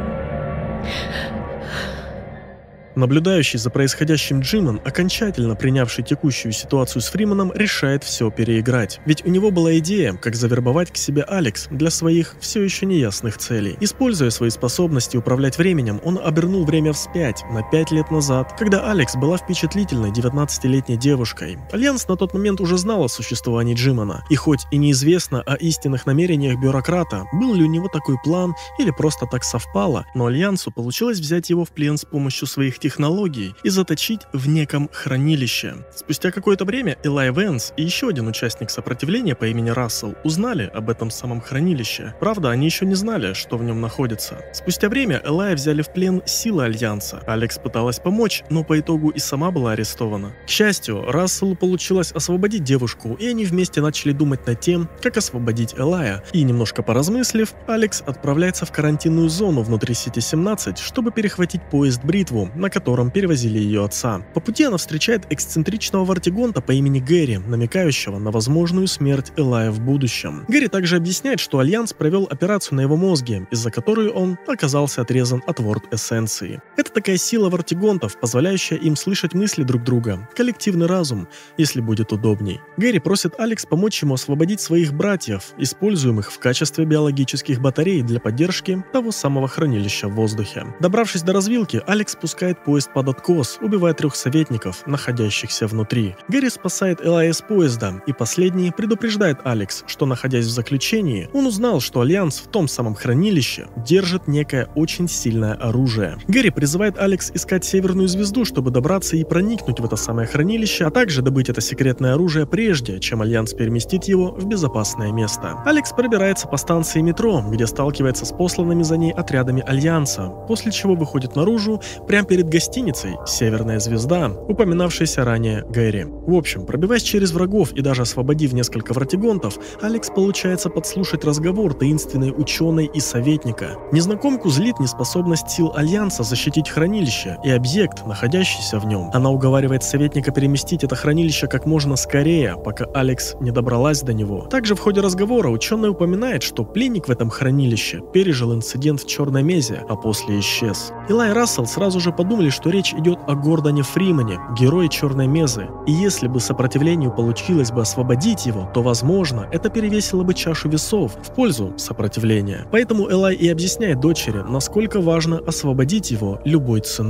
Наблюдающий за происходящим Джимон, окончательно принявший текущую ситуацию с Фриманом, решает все переиграть. Ведь у него была идея, как завербовать к себе Алекс для своих все еще неясных целей. Используя свои способности управлять временем, он обернул время вспять, на пять лет назад, когда Алекс была впечатлительной девятнадцатилетней девушкой. Альянс на тот момент уже знал о существовании Джимона, и хоть и неизвестно о истинных намерениях бюрократа, был ли у него такой план или просто так совпало, но Альянсу получилось взять его в плен с помощью своих технологий технологий и заточить в неком хранилище. Спустя какое-то время Элай Вэнс и еще один участник сопротивления по имени Рассел узнали об этом самом хранилище. Правда, они еще не знали, что в нем находится. Спустя время Элая взяли в плен силы Альянса. Алекс пыталась помочь, но по итогу и сама была арестована. К счастью, Расселу получилось освободить девушку, и они вместе начали думать над тем, как освободить Элая. И немножко поразмыслив, Алекс отправляется в карантинную зону внутри Сити семнадцать, чтобы перехватить поезд Бритву, на котором перевозили ее отца. По пути она встречает эксцентричного вартигонта по имени Гэри, намекающего на возможную смерть Элая в будущем. Гэри также объясняет, что Альянс провел операцию на его мозге, из-за которой он оказался отрезан от ворд-эссенции. Это такая сила вартигонтов, позволяющая им слышать мысли друг друга, коллективный разум, если будет удобней. Гэри просит Алекс помочь ему освободить своих братьев, используемых в качестве биологических батарей для поддержки того самого хранилища в воздухе. Добравшись до развилки, Алекс спускает поезд под откос, убивая трех советников, находящихся внутри. Гэри спасает Элая с поезда, и последний предупреждает Алекс, что, находясь в заключении, он узнал, что Альянс в том самом хранилище держит некое очень сильное оружие. Гэри призывает Алекс искать Северную Звезду, чтобы добраться и проникнуть в это самое хранилище, а также добыть это секретное оружие прежде, чем Альянс переместит его в безопасное место. Алекс пробирается по станции метро, где сталкивается с посланными за ней отрядами Альянса, после чего выходит наружу прямо перед гостиницей «Северная Звезда», упоминавшейся ранее Гэри. В общем, пробиваясь через врагов и даже освободив несколько вартигонтов, Алекс получается подслушать разговор таинственной ученой и советника. Незнакомку злит неспособность сил Альянса защитить хранилище и объект, находящийся в нем. Она уговаривает советника переместить это хранилище как можно скорее, пока Алекс не добралась до него. Также в ходе разговора ученый упоминает, что пленник в этом хранилище пережил инцидент в Черной Мезе, а после исчез. Элай и Рассел сразу же подумали, что речь идет о Гордоне Фримане, герое Черной Мезы. И если бы сопротивлению получилось бы освободить его, то, возможно, это перевесило бы чашу весов в пользу сопротивления. Поэтому Элай и объясняет дочери, насколько важно освободить его любой ценой.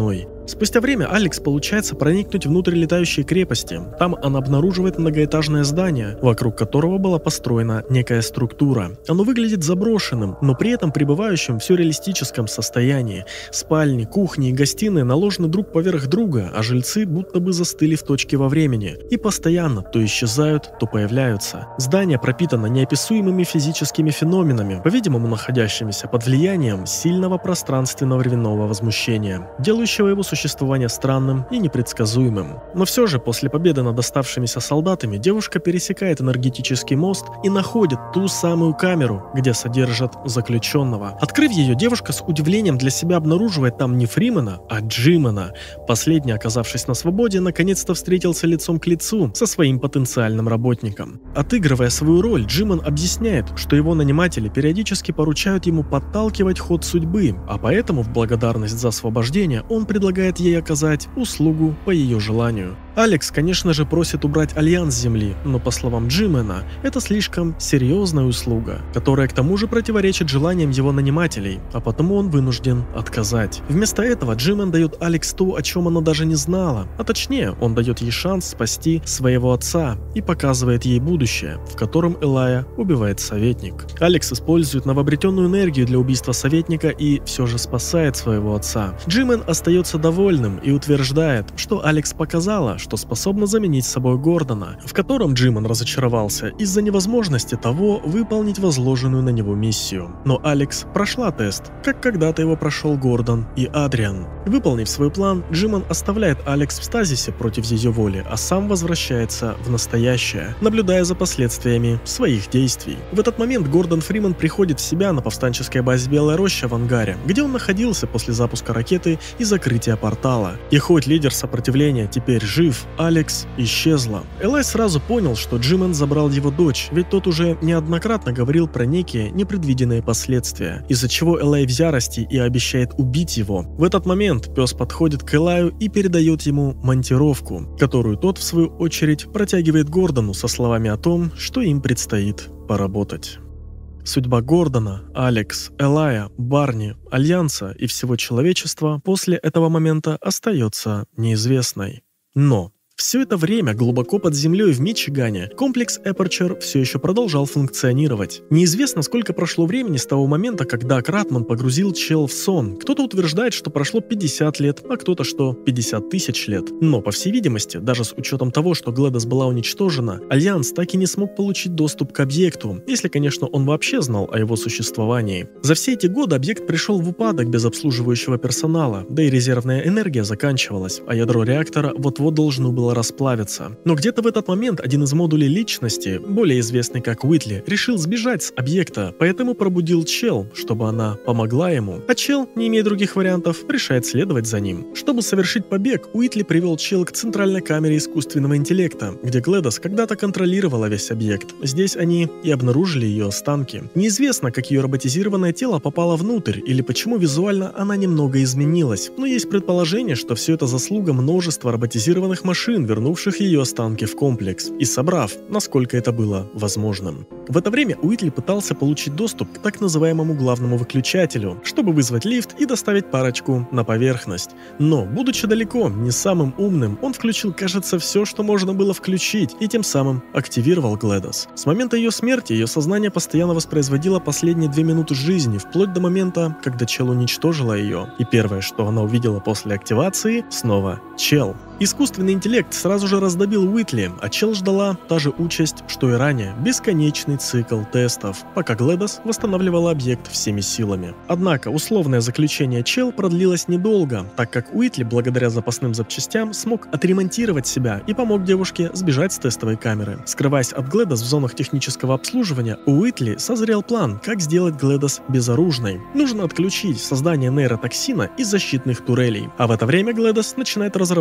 Спустя время Алекс получается проникнуть внутрь летающей крепости. Там она обнаруживает многоэтажное здание, вокруг которого была построена некая структура. Оно выглядит заброшенным, но при этом пребывающим в сюрреалистическом состоянии. Спальни, кухни и гостиные наложены друг поверх друга, а жильцы будто бы застыли в точке во времени и постоянно то исчезают, то появляются. Здание пропитано неописуемыми физическими феноменами, по-видимому находящимися под влиянием сильного пространственно-временного возмущения, делающего его существование странным и непредсказуемым. Но все же, после победы над оставшимися солдатами, девушка пересекает энергетический мост и находит ту самую камеру, где содержат заключенного. Открыв ее, девушка с удивлением для себя обнаруживает там не Фримена, а Джимена. Последний, оказавшись на свободе, наконец-то встретился лицом к лицу со своим потенциальным работником. Отыгрывая свою роль, Джимон объясняет, что его наниматели периодически поручают ему подталкивать ход судьбы, а поэтому в благодарность за освобождение он предлагает ей оказать услугу по ее желанию. Алекс, конечно же, просит убрать Альянс с Земли, но по словам Джимена, это слишком серьезная услуга, которая к тому же противоречит желаниям его нанимателей, а потому он вынужден отказать. Вместо этого Джимен дает Алекс то, о чем она даже не знала, а точнее, он дает ей шанс спасти своего отца и показывает ей будущее, в котором Элая убивает советник. Алекс использует новообретенную энергию для убийства советника и все же спасает своего отца. Джимен остается довольным и утверждает, что Алекс показала, что способна заменить собой Гордона, в котором Джимон разочаровался из-за невозможности того выполнить возложенную на него миссию. Но Алекс прошла тест, как когда-то его прошел Гордон и Адриан. Выполнив свой план, Джимон оставляет Алекс в стазисе против ее воли, а сам возвращается в настоящее, наблюдая за последствиями своих действий. В этот момент Гордон Фриман приходит в себя на повстанческой базе Белая Роща в ангаре, где он находился после запуска ракеты и закрытия портала. И хоть лидер сопротивления теперь жив, Алекс исчезла. Элай сразу понял, что Джимон забрал его дочь, ведь тот уже неоднократно говорил про некие непредвиденные последствия, из-за чего Элай в ярости и обещает убить его. В этот момент пес подходит к Элаю и передает ему монтировку, которую тот в свою очередь протягивает Гордону со словами о том, что им предстоит поработать. Судьба Гордона, Алекс, Элая, Барни, Альянса и всего человечества после этого момента остается неизвестной. Но все это время глубоко под землей в Мичигане комплекс Aperture все еще продолжал функционировать. Неизвестно, сколько прошло времени с того момента, когда Кратман погрузил Чел в сон. Кто-то утверждает, что прошло пятьдесят лет, а кто-то, что пятьдесят тысяч лет. Но, по всей видимости, даже с учетом того, что Глэдос была уничтожена, Альянс так и не смог получить доступ к объекту, если, конечно, он вообще знал о его существовании. За все эти годы объект пришел в упадок без обслуживающего персонала, да и резервная энергия заканчивалась, а ядро реактора вот-вот должно было расплавиться. Но где-то в этот момент один из модулей личности, более известный как Уитли, решил сбежать с объекта, поэтому пробудил Чел, чтобы она помогла ему. А Чел, не имея других вариантов, решает следовать за ним. Чтобы совершить побег, Уитли привел Чел к центральной камере искусственного интеллекта, где Глэдос когда-то контролировала весь объект. Здесь они и обнаружили ее останки. Неизвестно, как ее роботизированное тело попало внутрь, или почему визуально она немного изменилась, но есть предположение, что все это заслуга множества роботизированных машин, вернувших ее останки в комплекс и собрав, насколько это было возможным. В это время Уитли пытался получить доступ к так называемому главному выключателю, чтобы вызвать лифт и доставить парочку на поверхность. Но, будучи далеко не самым умным, он включил, кажется, все, что можно было включить, и тем самым активировал Глэдос. С момента ее смерти ее сознание постоянно воспроизводило последние две минуты жизни, вплоть до момента, когда Чел уничтожила ее. И первое, что она увидела после активации, снова Чел. Искусственный интеллект сразу же раздобил Уитли, а Чел ждала та же участь, что и ранее, бесконечный цикл тестов, пока Глэдос восстанавливала объект всеми силами. Однако условное заключение Чел продлилось недолго, так как Уитли, благодаря запасным запчастям, смог отремонтировать себя и помог девушке сбежать с тестовой камеры. Скрываясь от Глэдос в зонах технического обслуживания, у Уитли созрел план, как сделать Глэдос безоружной. Нужно отключить создание нейротоксина и защитных турелей. А в это время Глэдос начинает разработку двух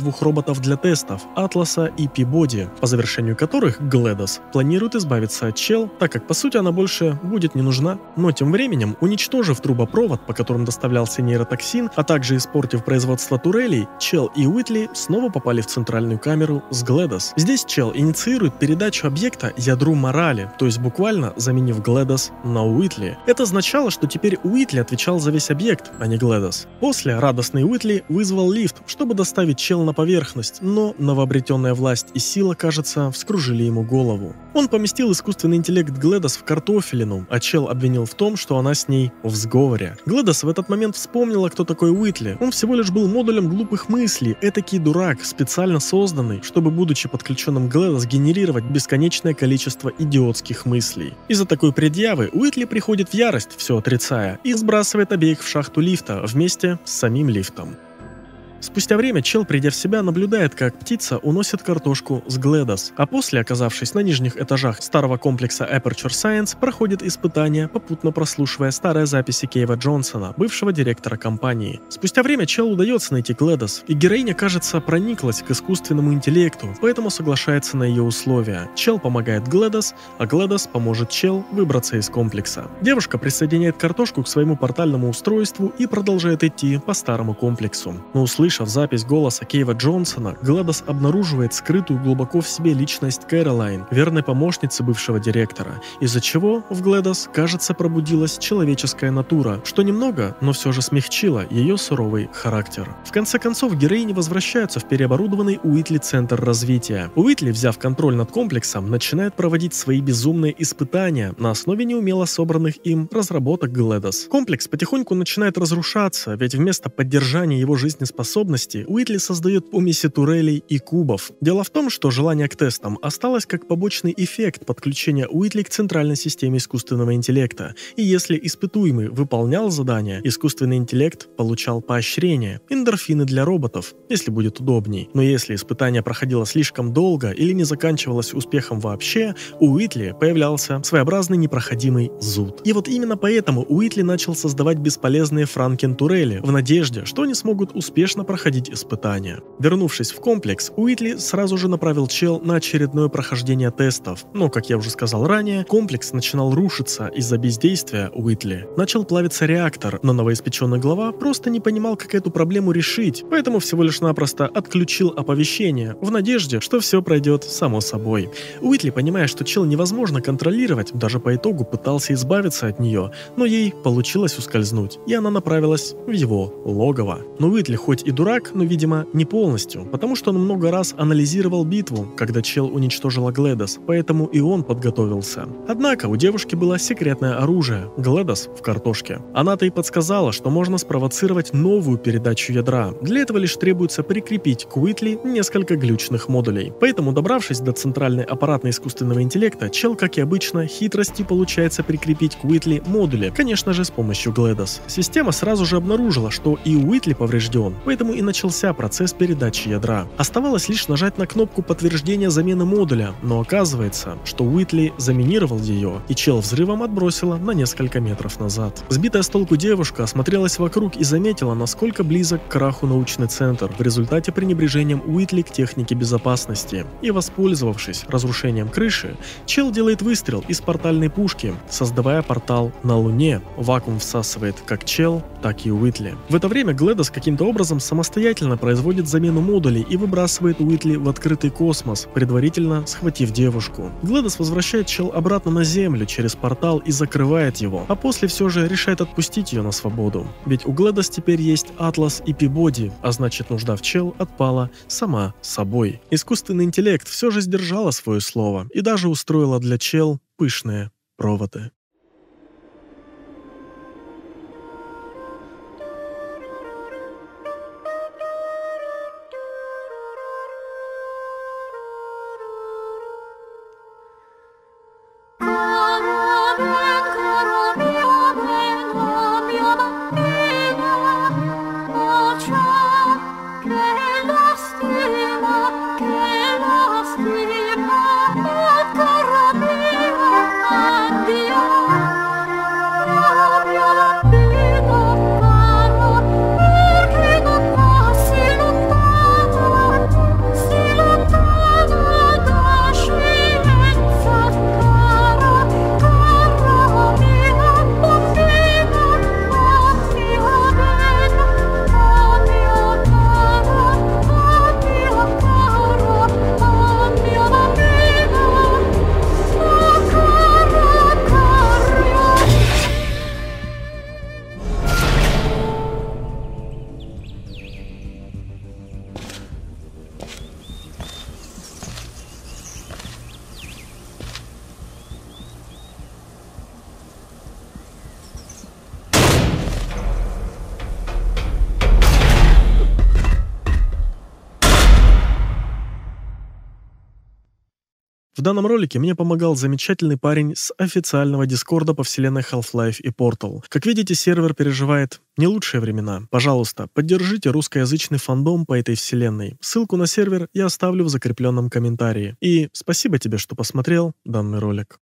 двух роботов для тестов – Атласа и Пибоди, по завершению которых Гледос планирует избавиться от Чел, так как по сути она больше будет не нужна. Но тем временем, уничтожив трубопровод, по которому доставлялся нейротоксин, а также испортив производство турелей, Чел и Уитли снова попали в центральную камеру с Гледос. Здесь Чел инициирует передачу объекта ядру морали, то есть буквально заменив Гледос на Уитли. Это означало, что теперь Уитли отвечал за весь объект, а не Гледос. После радостный Уитли вызвал лифт, чтобы доставить Чел на поверхность, но новообретенная власть и сила, кажется, вскружили ему голову. Он поместил искусственный интеллект Гледос в картофелину, а Чел обвинил в том, что она с ней в сговоре. Гледос в этот момент вспомнила, кто такой Уитли. Он всего лишь был модулем глупых мыслей, этакий дурак, специально созданный, чтобы, будучи подключенным к Гледос, генерировать бесконечное количество идиотских мыслей. Из-за такой предъявы Уитли приходит в ярость, все отрицая, и сбрасывает обеих в шахту лифта вместе с самим лифтом. Спустя время Чел, придя в себя, наблюдает, как птица уносит картошку с Гледос, а после, оказавшись на нижних этажах старого комплекса Aperture Science, проходит испытания, попутно прослушивая старые записи Кейва Джонсона, бывшего директора компании. Спустя время Челу удается найти Гледос, и героиня, кажется, прониклась к искусственному интеллекту, поэтому соглашается на ее условия. Чел помогает Гледос, а Гледос поможет Чел выбраться из комплекса. Девушка присоединяет картошку к своему портальному устройству и продолжает идти по старому комплексу. Но услышав Услышав запись голоса Кейва Джонсона, Гледос обнаруживает скрытую глубоко в себе личность Кэролайн, верной помощницы бывшего директора, из-за чего в Гледос, кажется, пробудилась человеческая натура, что немного, но все же смягчило ее суровый характер. В конце концов, героини возвращаются в переоборудованный Уитли центр развития. Уитли, взяв контроль над комплексом, начинает проводить свои безумные испытания на основе неумело собранных им разработок Гледос. Комплекс потихоньку начинает разрушаться, ведь вместо поддержания его жизнеспособности Уитли создает помеси турелей и кубов. Дело в том, что желание к тестам осталось как побочный эффект подключения Уитли к центральной системе искусственного интеллекта, и если испытуемый выполнял задание, искусственный интеллект получал поощрение, эндорфины для роботов, если будет удобней. Но если испытание проходило слишком долго или не заканчивалось успехом вообще, у Уитли появлялся своеобразный непроходимый зуд. И вот именно поэтому Уитли начал создавать бесполезные франкен-турели в надежде, что они смогут успешно проходить испытания. Вернувшись в комплекс, Уитли сразу же направил Чел на очередное прохождение тестов, но, как я уже сказал ранее, комплекс начинал рушиться из-за бездействия Уитли. Начал плавиться реактор, но новоиспеченный глава просто не понимал, как эту проблему решить, поэтому всего лишь напросто отключил оповещение, в надежде, что все пройдет само собой. Уитли, понимая, что Чел невозможно контролировать, даже по итогу пытался избавиться от нее, но ей получилось ускользнуть, и она направилась в его логово. Но Уитли хоть и дурак, но, видимо, не полностью, потому что он много раз анализировал битву, когда Чел уничтожила Гледос, поэтому и он подготовился. Однако у девушки было секретное оружие – Гледос в картошке. Она-то и подсказала, что можно спровоцировать новую передачу ядра. Для этого лишь требуется прикрепить к Уитли несколько глючных модулей. Поэтому, добравшись до центральной аппаратной искусственного интеллекта, Чел, как и обычно, хитростью получается прикрепить к Уитли модули, конечно же, с помощью Гледос. Система сразу же обнаружила, что и Уитли поврежден, поэтому и начался процесс передачи ядра. Оставалось лишь нажать на кнопку подтверждения замены модуля, но оказывается, что Уитли заминировал ее, и Чел взрывом отбросила на несколько метров назад. Сбитая с толку девушка осмотрелась вокруг и заметила, насколько близок к краху научный центр в результате пренебрежением Уитли к технике безопасности. И, воспользовавшись разрушением крыши, Чел делает выстрел из портальной пушки, создавая портал на Луне. Вакуум всасывает как Чел, так и Уитли. В это время Гледос каким-то образом самостоятельно производит замену модулей и выбрасывает Уитли в открытый космос, предварительно схватив девушку. Гледос возвращает Чел обратно на Землю через портал и закрывает его, а после все же решает отпустить ее на свободу. Ведь у Гледос теперь есть Атлас и Пибоди, а значит, нужда в Чел отпала сама собой. Искусственный интеллект все же сдержала свое слово и даже устроила для Чел пышные проводы. Che la stima, В данном ролике мне помогал замечательный парень с официального дискорда по вселенной Half-Life и Portal. Как видите, сервер переживает не лучшие времена. Пожалуйста, поддержите русскоязычный фандом по этой вселенной. Ссылку на сервер я оставлю в закрепленном комментарии. И спасибо тебе, что посмотрел данный ролик.